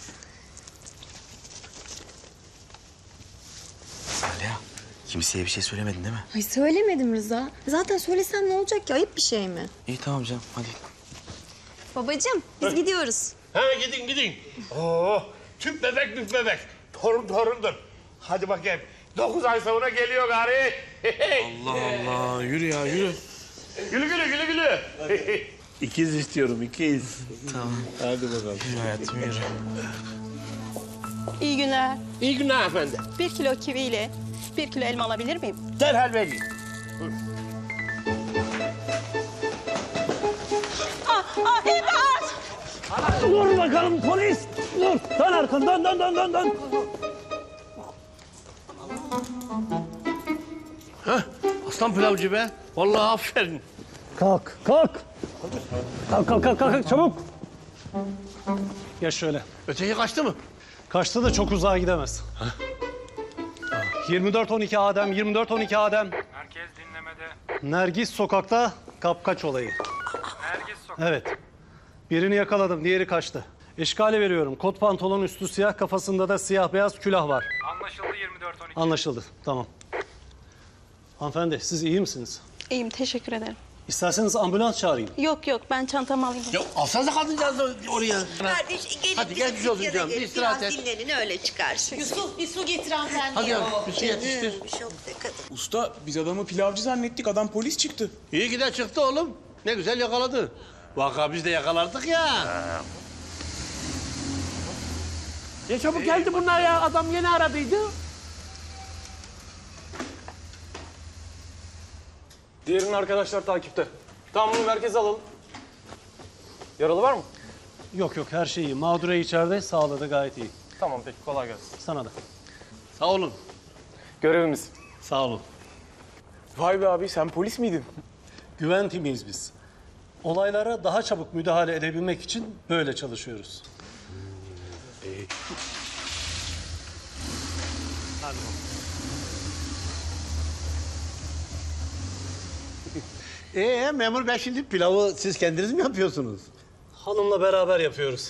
Saliha, kimseye bir şey söylemedin değil mi? Ay söylemedim Rıza. Zaten söylesem ne olacak ki? Ayıp bir şey mi? İyi tamam canım, hadi. Babacığım biz gidiyoruz. Ha gidin. Oo, tüp bebek müp bebek. Torundur. Hadi bakayım. 9 ay sonra geliyor gari. Allah Allah, yürü ya yürü. Gülü. İkiz istiyorum, ikiz. Tamam. Hadi bakalım. Yürü hayatım yürü. İyi günler. İyi günler efendim. 1 kilo kiviyle 1 kilo elma alabilir miyim? Derhal vereyim. İmdat! Dur bakalım polis. Dur. Dön arkanı. Dön. Heh, aslan pilavcı be. Vallahi aferin. Kalk. Kalk çabuk. Geç şöyle. Öteki kaçtı mı? Kaçtı da çok uzağa gidemez. 24-12 Adem. Herkes dinlemede. Nergis sokakta kapkaç olayı. Nergis sokak. Evet. Birini yakaladım, diğeri kaçtı. Eşkale veriyorum. Kot pantolon üstü siyah, kafasında da siyah beyaz külah var. Anlaşıldı 24-12. Anlaşıldı. Tamam. Hanımefendi siz iyi misiniz? İyiyim, teşekkür ederim. İsterseniz ambulans çağırayım. Yok, ben çantamı alayım. Ya alsanıza kadıncağızı oraya. Kardeş gelin Hadi biz geçmiş olsun dükkana canım. Bir gelin, istirahat biraz et. dinlenin öyle çıkarsın. Yusuf bir su getir hanımefendi. Hadi yavrum bir şey yetiştir. Çok dikkat. Usta biz adamı pilavcı zannettik. Adam polis çıktı. İyi ki de çıktı oğlum. Ne güzel yakaladı. Vaka biz de yakalardık ya. Ne çabuk geldi bunlar ya. Adam yeni aradıydı. Diğerinin arkadaşlar takipte. Tamam bunu merkeze alalım. Yaralı var mı? Yok her şey iyi. Mağdure içeride, sağlığı da gayet iyi. Tamam peki kolay gelsin. Sana da. Sağ olun. Görevimiz. Sağ olun. Vay be abi sen polis miydin? Güven timiyiz biz. Olaylara daha çabuk müdahale edebilmek için böyle çalışıyoruz. Hadi Memur bey şimdi pilavı siz kendiniz mi yapıyorsunuz? Hanımla beraber yapıyoruz.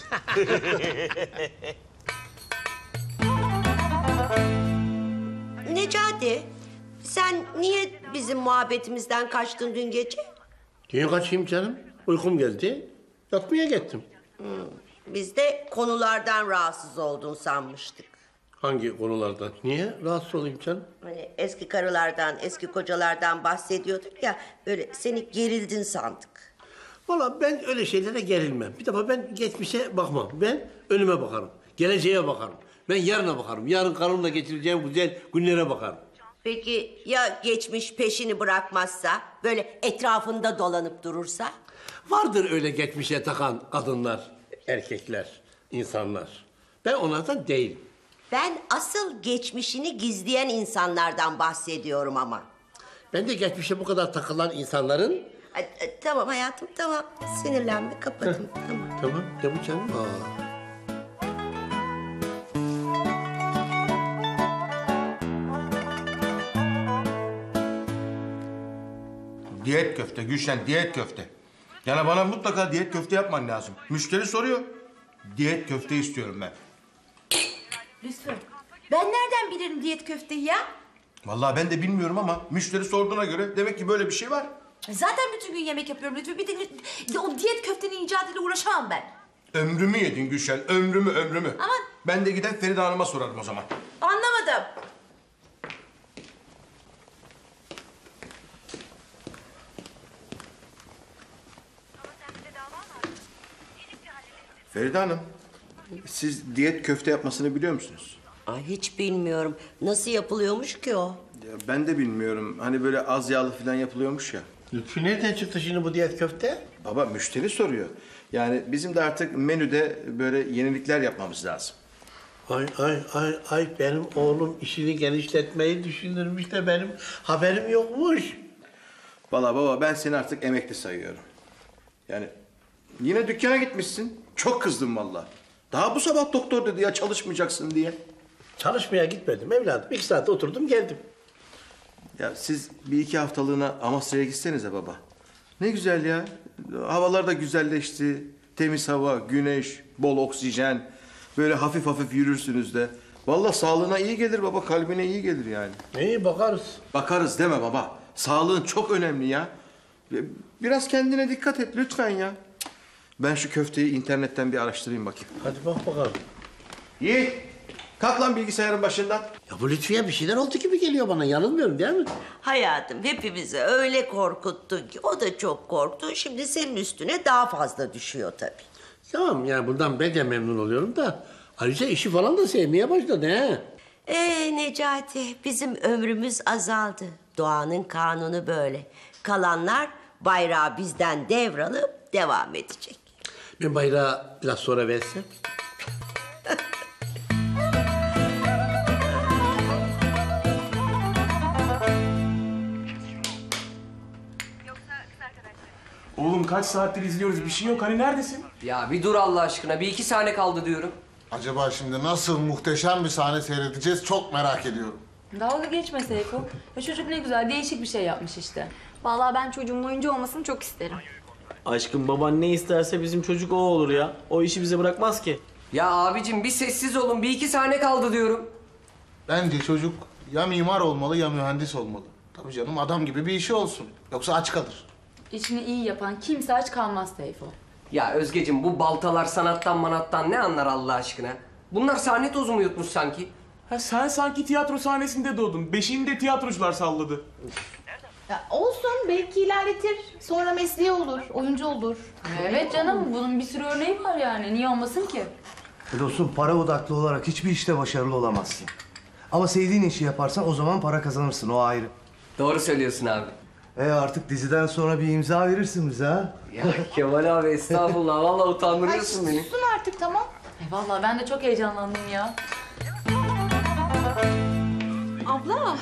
Necati, sen niye bizim muhabbetimizden kaçtın dün gece? Niye kaçayım canım? Uykum geldi. Yatmaya gittim. Biz de konulardan rahatsız oldun sanmıştık. Hangi konulardan? Niye rahatsız olayım canım? Hani eski karılardan, eski kocalardan bahsediyorduk ya, böyle seni gerildin sandık. Vallahi ben öyle şeylere gerilmem. Bir defa ben geçmişe bakmam. Ben önüme bakarım. Geleceğe bakarım. Ben yarına bakarım. Yarın karımla geçireceğim güzel günlere bakarım. Peki ya geçmiş peşini bırakmazsa, böyle etrafında dolanıp durursa? Vardır öyle geçmişe takan kadınlar, erkekler, insanlar. Ben onlardan değilim. Ben asıl geçmişini gizleyen insanlardan bahsediyorum ama. Ben de geçmişe bu kadar takılan insanların... Tamam hayatım, tamam. Sinirlenme, kapatın. Tamam. Tamam, tamam canım. Diyet köfte Gülşen, diyet köfte. Yani bana mutlaka diyet köfte yapman lazım. Müşteri soruyor. Diyet köfte istiyorum ben. Lütfen. Ben nereden bilirim diyet köfteyi ya? Vallahi ben de bilmiyorum ama müşteri sorduğuna göre demek ki böyle bir şey var. Zaten bütün gün yemek yapıyorum lütfen. Bir de o diyet köftenin icadıyla uğraşamam ben. Ömrümü yedin Gülşen, ömrümü. Aman. Ben de gider Feride Hanım'a sorarım o zaman. Anlamadım. Feride Hanım, siz diyet köfte yapmasını biliyor musunuz? Ay hiç bilmiyorum. Nasıl yapılıyormuş ki o? Ya ben de bilmiyorum. Hani böyle az yağlı falan yapılıyormuş ya. Lütfü nereden çıktı şimdi bu diyet köfte? Baba müşteri soruyor. Yani bizim de artık menüde böyle yenilikler yapmamız lazım. Ay benim oğlum işini genişletmeyi düşünürmüş de benim haberim yokmuş. Vallahi baba ben seni artık emekli sayıyorum. Yani yine dükkana gitmişsin. Çok kızdım vallahi. Daha bu sabah doktor dedi ya çalışmayacaksın diye. Çalışmaya gitmedim evladım. 2 saat oturdum geldim. Ya siz bir iki haftalığına Amasya'ya gitsenize baba. Ne güzel ya. Havalar da güzelleşti. Temiz hava, güneş, bol oksijen. Böyle hafif hafif yürürsünüz de. Vallahi sağlığına iyi gelir baba, kalbine iyi gelir yani. İyi bakarız. Bakarız deme baba. Sağlığın çok önemli ya. Biraz kendine dikkat et lütfen ya. Ben şu köfteyi internetten bir araştırayım bakayım. Hadi bak bakalım. Yiğit, kalk lan bilgisayarın başından. Ya bu Lütfiye bir şeyler oldu gibi geliyor bana. Yanılmıyorum değil mi? Hayatım hepimizi öyle korkuttun ki o da çok korktu. Şimdi senin üstüne daha fazla düşüyor tabii. Tamam yani bundan ben de memnun oluyorum da. Ayrıca işi falan da sevmeye başladı he. Necati, bizim ömrümüz azaldı. Doğanın kanunu böyle. Kalanlar bayrağı bizden devralıp devam edecek. Ben bayrağı biraz sonra versem. Oğlum kaç saattir izliyoruz bir şey yok. Hani neredesin? Ya bir dur Allah aşkına. Bir iki sahne kaldı diyorum. Acaba şimdi nasıl muhteşem bir sahne seyredeceğiz çok merak ediyorum. Dalga geçme Seyfo. Ya çocuk ne güzel değişik bir şey yapmış işte. Vallahi ben çocuğumun oyuncu olmasını çok isterim. Aşkım baban ne isterse bizim çocuk o olur ya. O işi bize bırakmaz ki. Ya abicim bir sessiz olun. Bir iki sahne kaldı diyorum. Bence çocuk ya mimar olmalı ya mühendis olmalı. Tabii canım adam gibi bir işi olsun. Yoksa aç kalır. İşini iyi yapan kimse aç kalmaz Seyfo. Ya Özgeciğim bu baltalar sanattan manattan ne anlar Allah aşkına? Bunlar sahne tozu mu yutmuş sanki? Ha sen sanki tiyatro sahnesinde doğdun. Beşiğini de tiyatrocular salladı. Ya olsun, belki ilerletir. Sonra mesleği olur, oyuncu olur. Evet canım, bunun bir sürü örneği var yani. Niye olmasın ki? Dostum para odaklı olarak hiçbir işte başarılı olamazsın. Ama sevdiğin işi yaparsan o zaman para kazanırsın, o ayrı. Doğru söylüyorsun abi. Artık diziden sonra bir imza verirsin bize ha. Ya Kemal abi estağfurullah. Vallahi utandırıyorsun beni. Susun artık, tamam. Vallahi ben de çok heyecanlandım ya. Abla.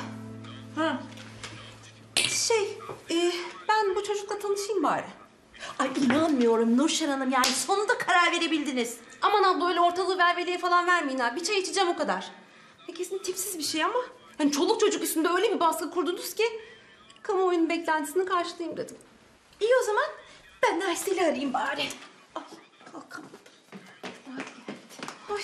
Ben bu çocukla tanışayım bari. Ay inanmıyorum Nurşen Hanım, yani sonunda karar verebildiniz. Aman abla öyle ortalığı velveleye falan vermeyin ha. Bir çay içeceğim o kadar. Kesin tipsiz bir şey ama. Hani çoluk çocuk üstünde öyle bir baskı kurdunuz ki... ...kamuoyunun beklentisini karşılayayım dedim. İyi o zaman ben de Aysel'i arayayım bari. Ay kalkamadım. Ay.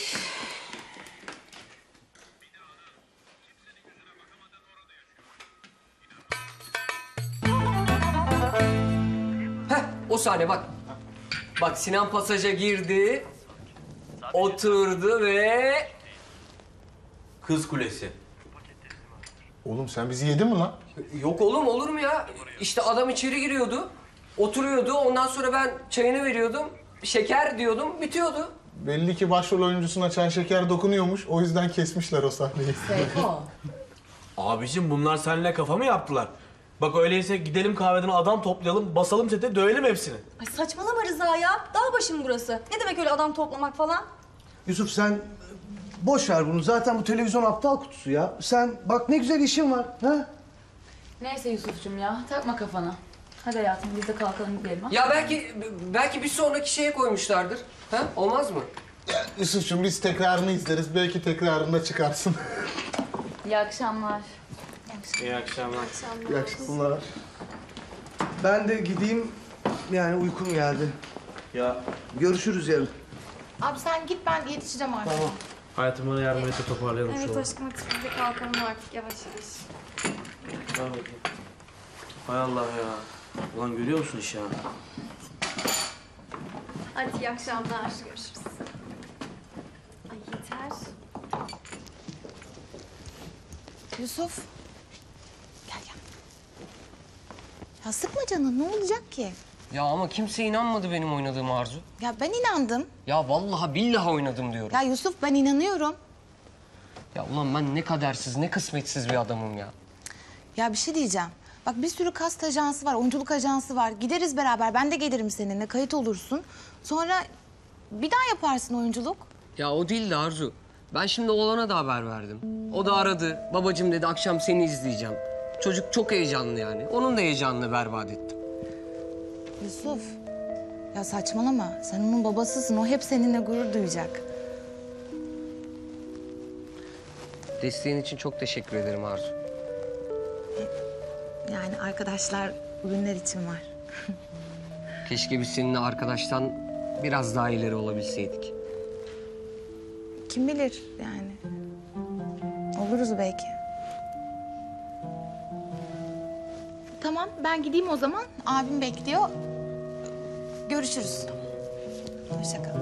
O sahne bak. Bak Sinan pasaja girdi. Oturdu ve... Kız Kulesi. Oğlum sen bizi yedin mi lan? Yok oğlum olur mu ya? İşte adam içeri giriyordu. Oturuyordu. Ondan sonra ben çayını veriyordum. Şeker diyordum. Bitiyordu. Belli ki başrol oyuncusuna çay şeker dokunuyormuş. O yüzden kesmişler o sahneyi. Seyfo. Abicim bunlar seninle kafa mı yaptılar? Bak öyleyse gidelim kahveden adam toplayalım, basalım sete, dövelim hepsini. Ay saçmalama Rıza ya. Dağ başım burası. Ne demek öyle adam toplamak falan? Yusuf sen boş ver bunu. Zaten bu televizyon aptal kutusu ya. Sen bak ne güzel işin var. Ha? Neyse Yusuf'cum ya, takma kafana. Hadi hayatım, biz de kalkalım gidelim ha. Ya belki bir sonraki şeye koymuşlardır. Ha? Olmaz mı? Ya Yusuf'cum biz tekrarını izleriz. Belki tekrarında çıkarsın. İyi akşamlar. İyi akşamlar. İyi akşamlar. Ben de gideyim. Yani uykum geldi. Ya Görüşürüz yarın. Abi sen git, ben yetişeceğim artık. Tamam. hayatım bana yardım et de toparlayalım şu Evet olayı. aşkım hadi biz de kalkalım artık yavaş yavaş. Tamam bakayım. Hay Allah ya. Ulan görüyor musun iş ya? Hadi iyi akşamlar. Görüşürüz. Ay yeter. Yusuf. Gel. Ya sıkma canını, ne olacak ki? Ya ama kimse inanmadı benim oynadığım Arzu. Ya ben inandım. Ya vallahi billahi oynadım diyorum. Ya Yusuf, ben inanıyorum. Ya ulan ben ne kadersiz, ne kısmetsiz bir adamım ya. Ya bir şey diyeceğim. Bak bir sürü kast ajansı var, oyunculuk ajansı var. Gideriz beraber, ben de gelirim seninle, kayıt olursun. Sonra bir daha yaparsın oyunculuk. Ya o değil de Arzu. Ben şimdi oğlana da haber verdim. O da aradı. Babacığım dedi akşam seni izleyeceğim. Çocuk çok heyecanlı yani. Onun da heyecanını berbat ettim. Yusuf, ya saçmalama. Sen onun babasısın, o hep seninle gurur duyacak. Desteğin için çok teşekkür ederim Arzu. Yani arkadaşlar bugünler için var. Keşke biz seninle arkadaştan biraz daha ileri olabilseydik. Kim bilir yani. Oluruz belki. Tamam, ben gideyim o zaman. Abim bekliyor. Görüşürüz. Hoşça kal.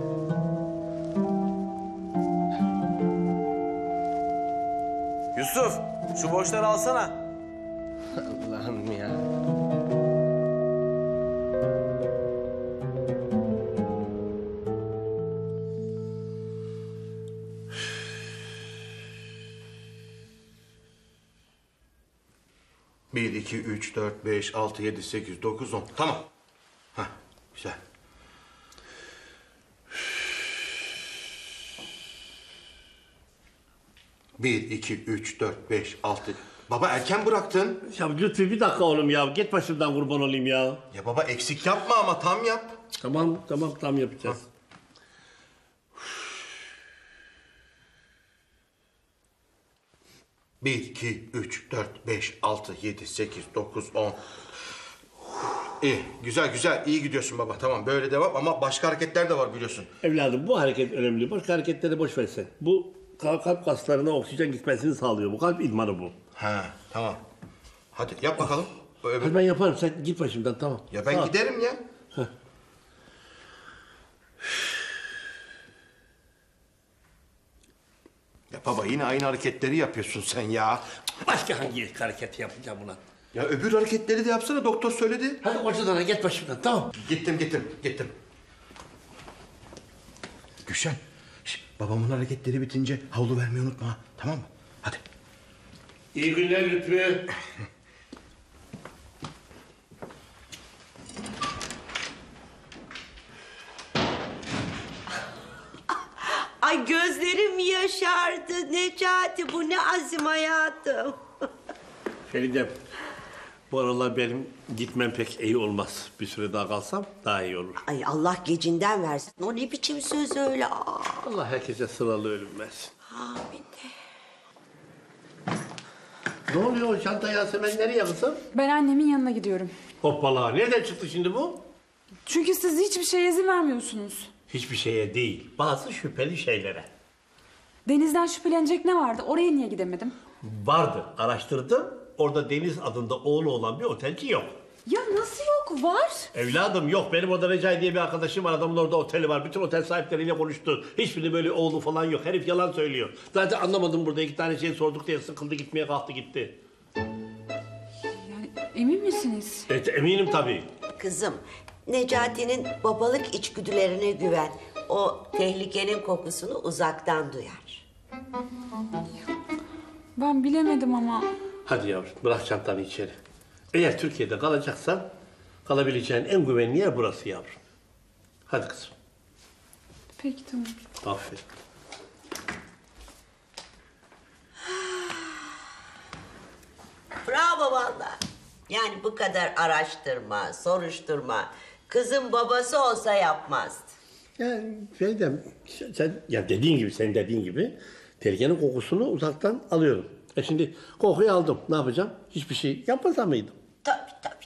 Yusuf, şu boşları alsana. Allah'ım ya. Bir, iki, üç, dört, beş, altı, yedi, sekiz, dokuz, 10. Tamam. Hah, güzel. Bir, iki, üç, dört, beş, altı. Baba erken bıraktın. Ya Lütfü bir dakika oğlum ya. Git başımdan kurban olayım ya. Ya baba eksik yapma ama tam yap. Tamam tam yapacağız. Bir, iki, üç, dört, beş, altı, yedi, sekiz, dokuz, 10. İyi, güzel. İyi gidiyorsun baba. Tamam, böyle devam ama başka hareketler de var biliyorsun. Evladım bu hareket önemli. Başka hareketleri boş versen. Bu kalp kaslarına oksijen gitmesini sağlıyor. Bu kalp idmanı bu. Ha, tamam. Hadi yap bakalım. Hadi ben yaparım. Sen git başımdan tamam. Ya ben giderim ya. Heh. Ya baba yine aynı hareketleri yapıyorsun sen ya. Başka hangi hareketi yapacağım buna? Ya öbür hareketleri de yapsana, doktor söyledi. Hadi kocadan git başımdan tamam. Gittim. Gülşen, babamın hareketleri bitince havlu vermeyi unutma ha, tamam mı? Hadi. İyi günler Lütfü. Ay gözlerim yaşardı Necati, bu ne azim hayatım. Feridem, bu aralar benim gitmem pek iyi olmaz. Bir süre daha kalsam daha iyi olur. Ay Allah gecinden versin. O ne biçim söz öyle? Allah herkese sıralı ölüm versin. Amin. Ne oluyor o çanta Yasemin nereye kızım? Ben annemin yanına gidiyorum. Hoppala nereden çıktı şimdi bu? Çünkü siz hiçbir şeye izin vermiyorsunuz. Hiçbir şeye değil, bazı şüpheli şeylere. Deniz'den şüphelenecek ne vardı? Oraya niye gidemedim? Vardı, araştırdım. Orada Deniz adında oğlu olan bir otelci yok. Ya nasıl yok? Var. Evladım yok. Benim orada Recai diye bir arkadaşım var. Adamın orada oteli var. Bütün otel sahipleriyle konuştu. Hiçbiri böyle oğlu falan yok. Herif yalan söylüyor. Zaten anlamadım burada. 2 tane şey sorduk diye sıkıldı gitmeye kalktı gitti. Yani emin misiniz? Evet eminim tabii. Kızım, Necati'nin babalık içgüdülerine güven. O tehlikenin kokusunu uzaktan duyar. Ben bilemedim ama. Hadi yavrum bırak çantanı içeri. Eğer Türkiye'de kalacaksan kalabileceğin en güvenli yer burası yavrum. Hadi kızım. Peki tamam. Aferin. Bravo vallahi. Yani bu kadar araştırma, soruşturma. Kızın babası olsa yapmazdı. Yani Feridem sen ya senin dediğin gibi tehlikenin kokusunu uzaktan alıyorum. Şimdi kokuyu aldım. Ne yapacağım? Hiçbir şey yapmasa mıydım? Tabii.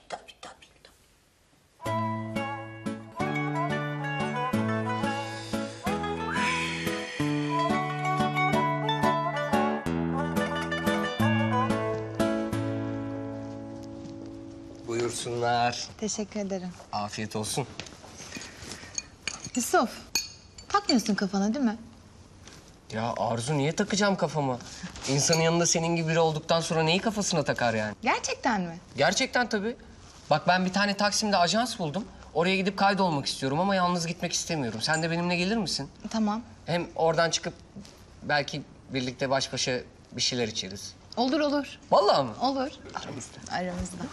Buyursunlar. Teşekkür ederim. Afiyet olsun. Yusuf, takmıyorsun kafana değil mi? Ya Arzu niye takacağım kafama? İnsanın yanında senin gibi biri olduktan sonra neyi kafasına takar yani? Gerçekten mi? Gerçekten tabii. Bak ben bir tane Taksim'de ajans buldum. Oraya gidip kaydolmak istiyorum ama yalnız gitmek istemiyorum. Sen de benimle gelir misin? Tamam. Hem oradan çıkıp belki birlikte baş başa bir şeyler içeriz. Olur. Vallahi mı? Olur. Aramızda.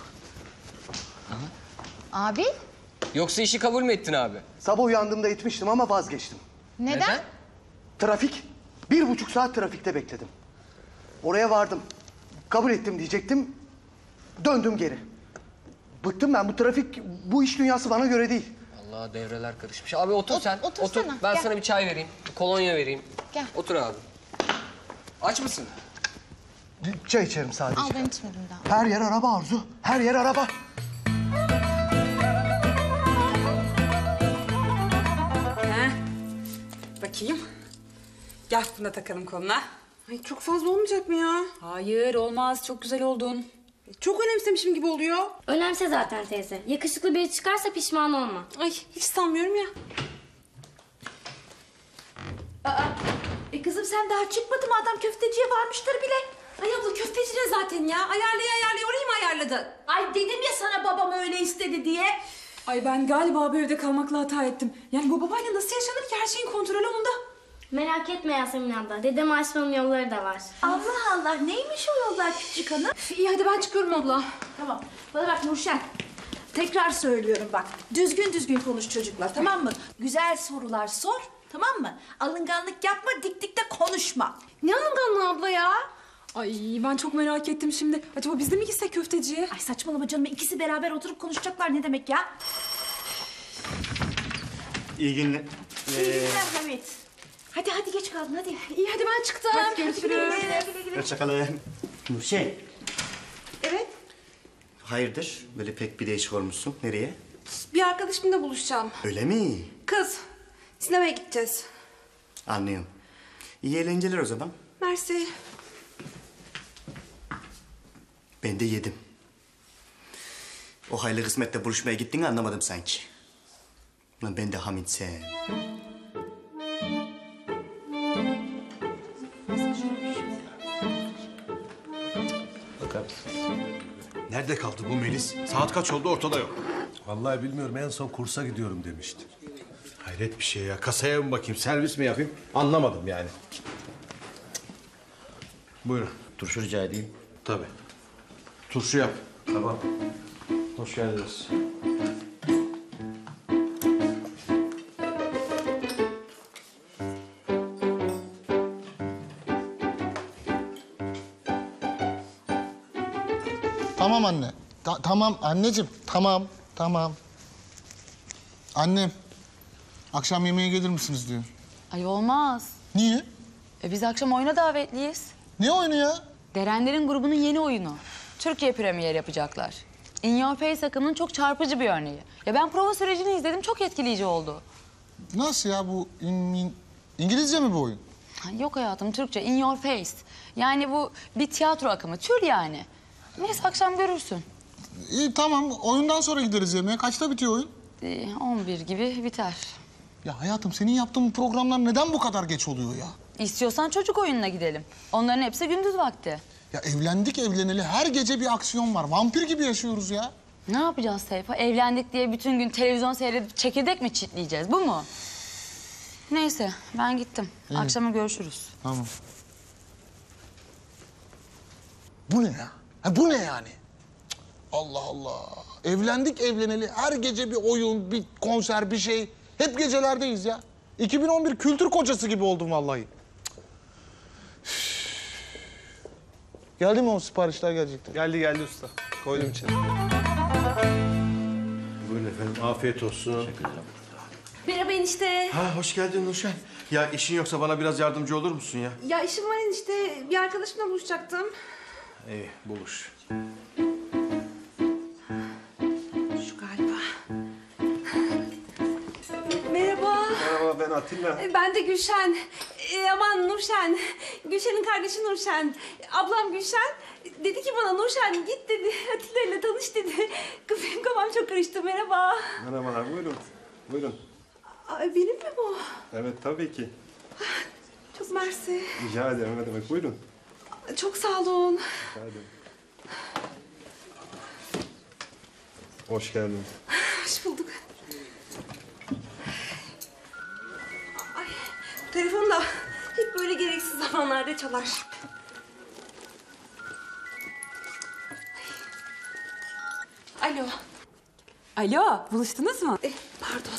Abi? Yoksa işi kabul mü ettin abi? Sabah uyandığımda etmiştim ama vazgeçtim. Neden? Trafik. 1,5 saat trafikte bekledim. Oraya vardım. Kabul ettim diyecektim. Döndüm geri. Bıktım ben. Bu trafik, bu iş dünyası bana göre değil. Allah devreler karışmış. Abi otur sen. otursana, Otur. Ben gel. sana bir çay vereyim. Bir kolonya vereyim. Gel. Otur abi. Aç mısın? Çay içerim sadece. Al ben içmedim daha. Her yer araba Arzu. Her yer araba. bakayım. Gel bunu da takalım koluna. Ay çok fazla olmayacak mı ya? Hayır olmaz. Çok güzel oldun. Çok önemsemişim gibi oluyor. Önemse zaten teyze. Yakışıklı biri çıkarsa pişman olma. Ay hiç sanmıyorum ya. Kızım sen daha çıkmadın mı? Adam köfteciye varmıştır bile. Ay abla köfteci ne zaten ya? Ayarlaya orayı mı ayarladı? Ay dedim ya sana babam öyle istedi diye. Ay ben galiba bu evde kalmakla hata ettim. Yani bu babayla nasıl yaşanır ki? Her şeyin kontrolü onda. Merak etme Yasemin abla. Dedem aşmanın yolları da var. Allah Allah neymiş o yollar küçük hanım? İyi hadi ben çıkıyorum abla. Tamam. Bana bak Nurşen. Tekrar söylüyorum bak. Düzgün konuş çocuklar tamam mı? Güzel sorular sor tamam mı? Alınganlık yapma dik de konuşma. Ne alınganlığı abla ya? Ay ben çok merak ettim şimdi. Acaba biz de mi gitsek köfteciye? Ay saçmalama canım. İkisi beraber oturup konuşacaklar ne demek ya? İyi günler. İyi günler Hamit. Hadi geç kaldın hadi. İyi hadi ben çıktım. Hadi görüşürüz. Hoşçakalın. Nurşen. Evet. Hayırdır? Böyle pek bir değişik olmuşsun. Nereye? Bir arkadaşımla buluşacağım. Öyle mi? Kız. Sinemaya gideceğiz. Anlıyorum. İyi eğlenceler o zaman. Mersi. Ben de yedim. O hayırlı kısmette buluşmaya gittiğini anlamadım sanki. Lan ben de Hamit sen. Nerede kaldı bu Melis? Saat kaç oldu ortada yok. Vallahi bilmiyorum en son kursa gidiyorum demişti. Hayret bir şey ya. Kasaya mı bakayım, servis mi yapayım? Anlamadım yani. Buyurun. Turşu rica edeyim. Tabii. Turşu yap. Tamam. Hoş geldiniz. Tamam anne. Tamam anneciğim. Tamam. Annem. Akşam yemeğe gelir misiniz diyor. Ay olmaz. Niye? Biz akşam oyuna davetliyiz. Ne oyunu ya? Derenlerin grubunun yeni oyunu. Türkiye premieri yapacaklar. In Your Face akımının çok çarpıcı bir örneği. Ya ben prova sürecini izledim, çok etkileyici oldu. Nasıl ya bu İngilizce mi bu oyun? Yok hayatım, Türkçe. In Your Face. Yani bu bir tiyatro akımı, tür yani. Neyse akşam görürsün. İyi tamam. Oyundan sonra gideriz yemeğe. Kaçta bitiyor oyun? 11 gibi biter. Ya hayatım senin yaptığın programlar neden bu kadar geç oluyor ya? İstiyorsan çocuk oyununa gidelim. Onların hepsi gündüz vakti. Ya evlendik evleneli her gece bir aksiyon var. Vampir gibi yaşıyoruz ya. Ne yapacağız Seyfa? Evlendik diye bütün gün televizyon seyredip çekirdek mi çitleyeceğiz? Bu mu? Neyse ben gittim. İyi. Akşama görüşürüz. Tamam. Bu ne ya? Ha, bu ne yani? Cık, Allah Allah. Evlendik evleneli her gece bir oyun, bir konser, bir şey. Hep gecelerdeyiz ya. 2011 kültür kocası gibi oldum vallahi. Cık. Geldi mi o siparişler gelecekti? Geldi usta. Koydum içeri. Buyurun efendim, afiyet olsun. Merhaba enişte. Ha, hoş geldin Nurşen. Ya işin yoksa bana biraz yardımcı olur musun ya? Ya işim var enişte. Bir arkadaşımla buluşacaktım. İyi, buluş. Şu galiba. Merhaba. Merhaba ben Atilla. Ben de Gülşen. Aman Nurşen. Gülşen'in kardeşi Nurşen. Ablam Gülşen dedi ki bana Nurşen git dedi. Atilla ile tanış dedi. Benim kafam çok karıştı. Merhaba. Merhabalar buyurun. Ay, benim mi bu? Evet tabii ki. Çok mersi. Rica ederim ne demek buyurun. Çok sağ olun. Rica ederim. Hoş geldiniz. Hoş bulduk. Ay, bu telefon da hep böyle gereksiz zamanlarda çalar. Alo. Alo, buluştunuz mu? Pardon.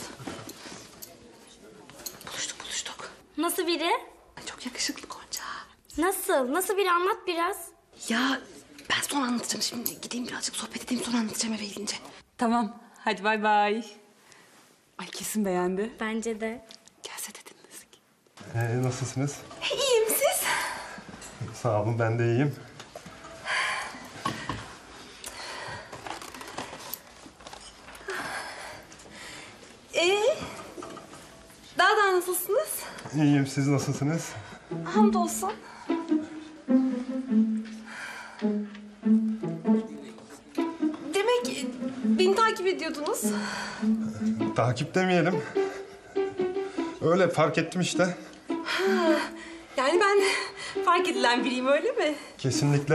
Buluştuk. Nasıl biri? Çok yakışıklı Gonca. Nasıl biri anlat biraz. Ya ben sonra anlatacağım şimdi. Gideyim birazcık sohbet edeyim sonra anlatacağım eve gidince. Tamam, hadi bay bay. Ay kesin beğendi. Bence de. Gelse de dinlesin. Nasılsınız? İyiyim siz? Sağ olun ben de iyiyim. Daha nasılsınız? İyiyim, siz nasılsınız? Hamdolsun. Demek beni takip ediyordunuz. Takip demeyelim. Öyle fark ettim işte. Ha, yani ben fark edilen biriyim öyle mi? Kesinlikle.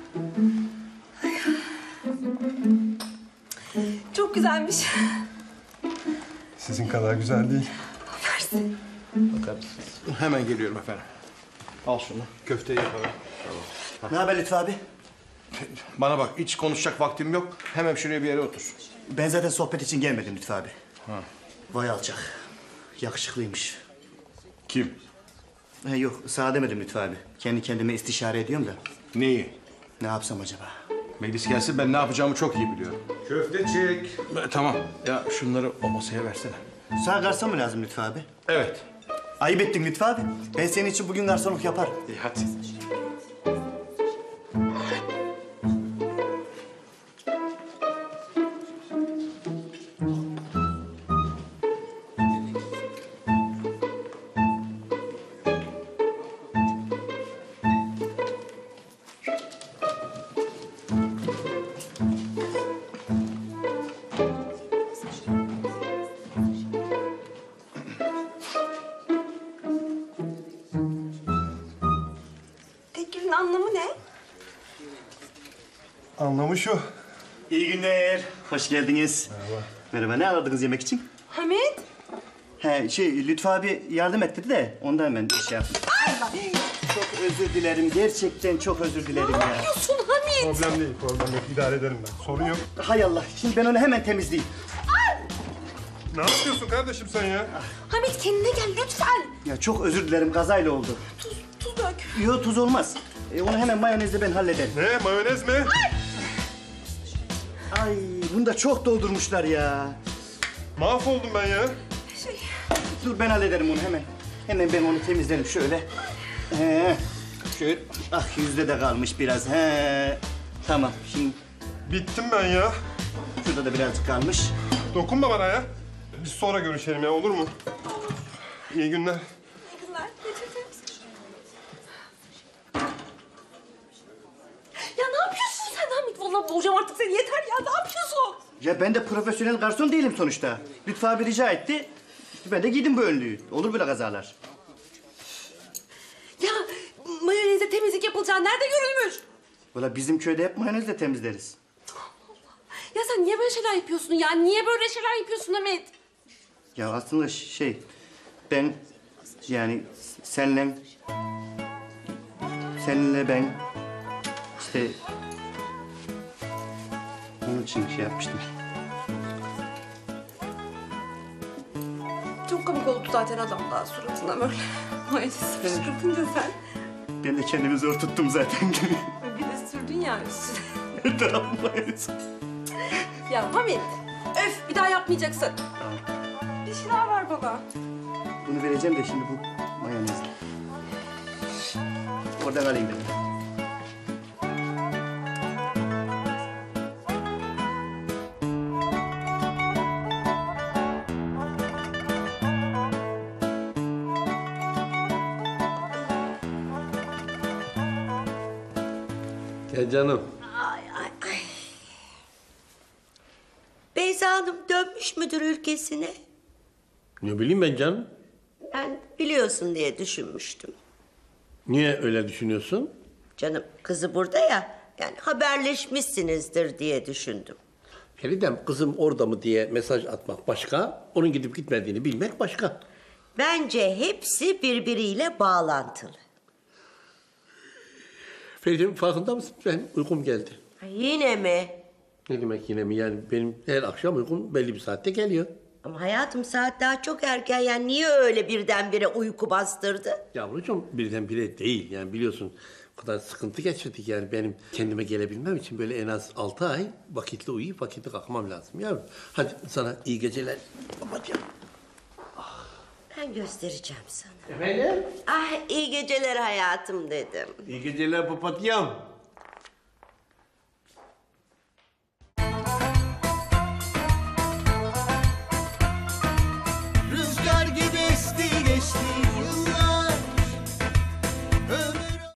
Çok güzelmiş. Sizin kadar güzel değil. Versin. Bakar mısınız? Hemen geliyorum efendim. Al şunu. Köfteyi yapalım. Ne haber Lütfü abi? Bana bak, hiç konuşacak vaktim yok. Hemen şuraya bir yere otur. Ben zaten sohbet için gelmedim Lütfü abi. Ha. Vay alçak. Yakışıklıymış. Kim? Yok, sana demedim Lütfü abi. Kendi kendime istişare ediyorum da. Neyi? Ne yapsam acaba? Melis gelsin, ben ne yapacağımı çok iyi biliyorum. Köftecik. Tamam. Ya şunları o masaya versene. Sana garson mu lazım Lütfü abi? Evet. Ayıp ettin Lütfü abi. Ben senin için bugün garsonluk yaparım. İyi hadi. Tekkülün anlamı ne? Anlamı şu. İyi günler. Hoş geldiniz. Merhaba. Merhaba. Ne aradınız yemek için? Hamit. Lütfü abi yardım etti de ondan ben şey yaptım. Çok özür dilerim. Gerçekten çok özür dilerim ya. Ne yapıyorsun Hamit? Problem değil, problem yok. İdare ederim ben. Sorun yok. Hay Allah. Şimdi ben onu hemen temizleyeyim. Ne yapıyorsun kardeşim sen ya? Hamit kendine gel lütfen. Ya çok özür dilerim. Kazayla oldu. Tuz dök. Yok tuz olmaz. Onu hemen mayonezle ben hallederim. Ne? Mayonez mi? Ay bunu da çok doldurmuşlar ya. Mahvoldum ben ya. Dur ben hallederim onu hemen. Hemen ben onu temizlerim şöyle. Şöyle. Ah yüzde de kalmış biraz. Tamam şimdi. Bittim ben ya. Şurada da birazcık kalmış. Dokunma bana ya. Biz sonra görüşelim ya, olur mu? İyi günler. İyi günler. Geçirtir misin? Ya ne yapıyorsun sen Hamit? Vallahi boğacağım artık seni. Yeter ya. Ne yapıyorsun? Ya ben de profesyonel garson değilim sonuçta. Lütfü abi rica etti. İşte ben de giydim bu önlüğü. Olur böyle kazalar. Ya mayonezle temizlik yapılacağı nerede görülmüş? Valla bizim köyde hep mayonezle temizleriz. Ya sen niye böyle şeyler yapıyorsun ya? Niye böyle şeyler yapıyorsun Hamit? Ya aslında ben yani seninle ben işte onun için şey yapmıştım. Çok komik oldu zaten adam daha suratına böyle. Mayonez fışkırtınca sen. Ben de kendimi zor tuttum zaten. Bir de sürdün ya üstüne. Her taraf mayonez. Ya Hamit, öf bir daha yapmayacaksın. Bir şeyler ver bana. Bunu vereceğim de şimdi bu mayonezle. Oradan alayım ben. Gel canım. Ay. Beyza Hanım dönmüş müdür ülkesine? Ne bileyim ben canım. Ben biliyorsun diye düşünmüştüm. Niye öyle düşünüyorsun? Canım kızı burada ya. Yani haberleşmişsinizdir diye düşündüm. Feridem kızım orada mı diye mesaj atmak başka, onun gidip gitmediğini bilmek başka. Bence hepsi birbiriyle bağlantılı. Feridem farkında mısın? Ben uykum geldi. Ay, yine mi? Ne demek yine mi? Yani benim her akşam uykum belli bir saatte geliyor. Ama hayatım saat daha çok erken. Yani niye öyle birdenbire uyku bastırdı? Yavrucuğum birdenbire değil. Yani biliyorsun o kadar sıkıntı geçirdik. Yani benim kendime gelebilmem için böyle en az 6 ay vakitli uyuyup vakitli kalkmam lazım yavrum. Hadi sana iyi geceler babacığım. Ben göstereceğim sana. Efendim? Ah iyi geceler hayatım dedim. İyi geceler papatyam.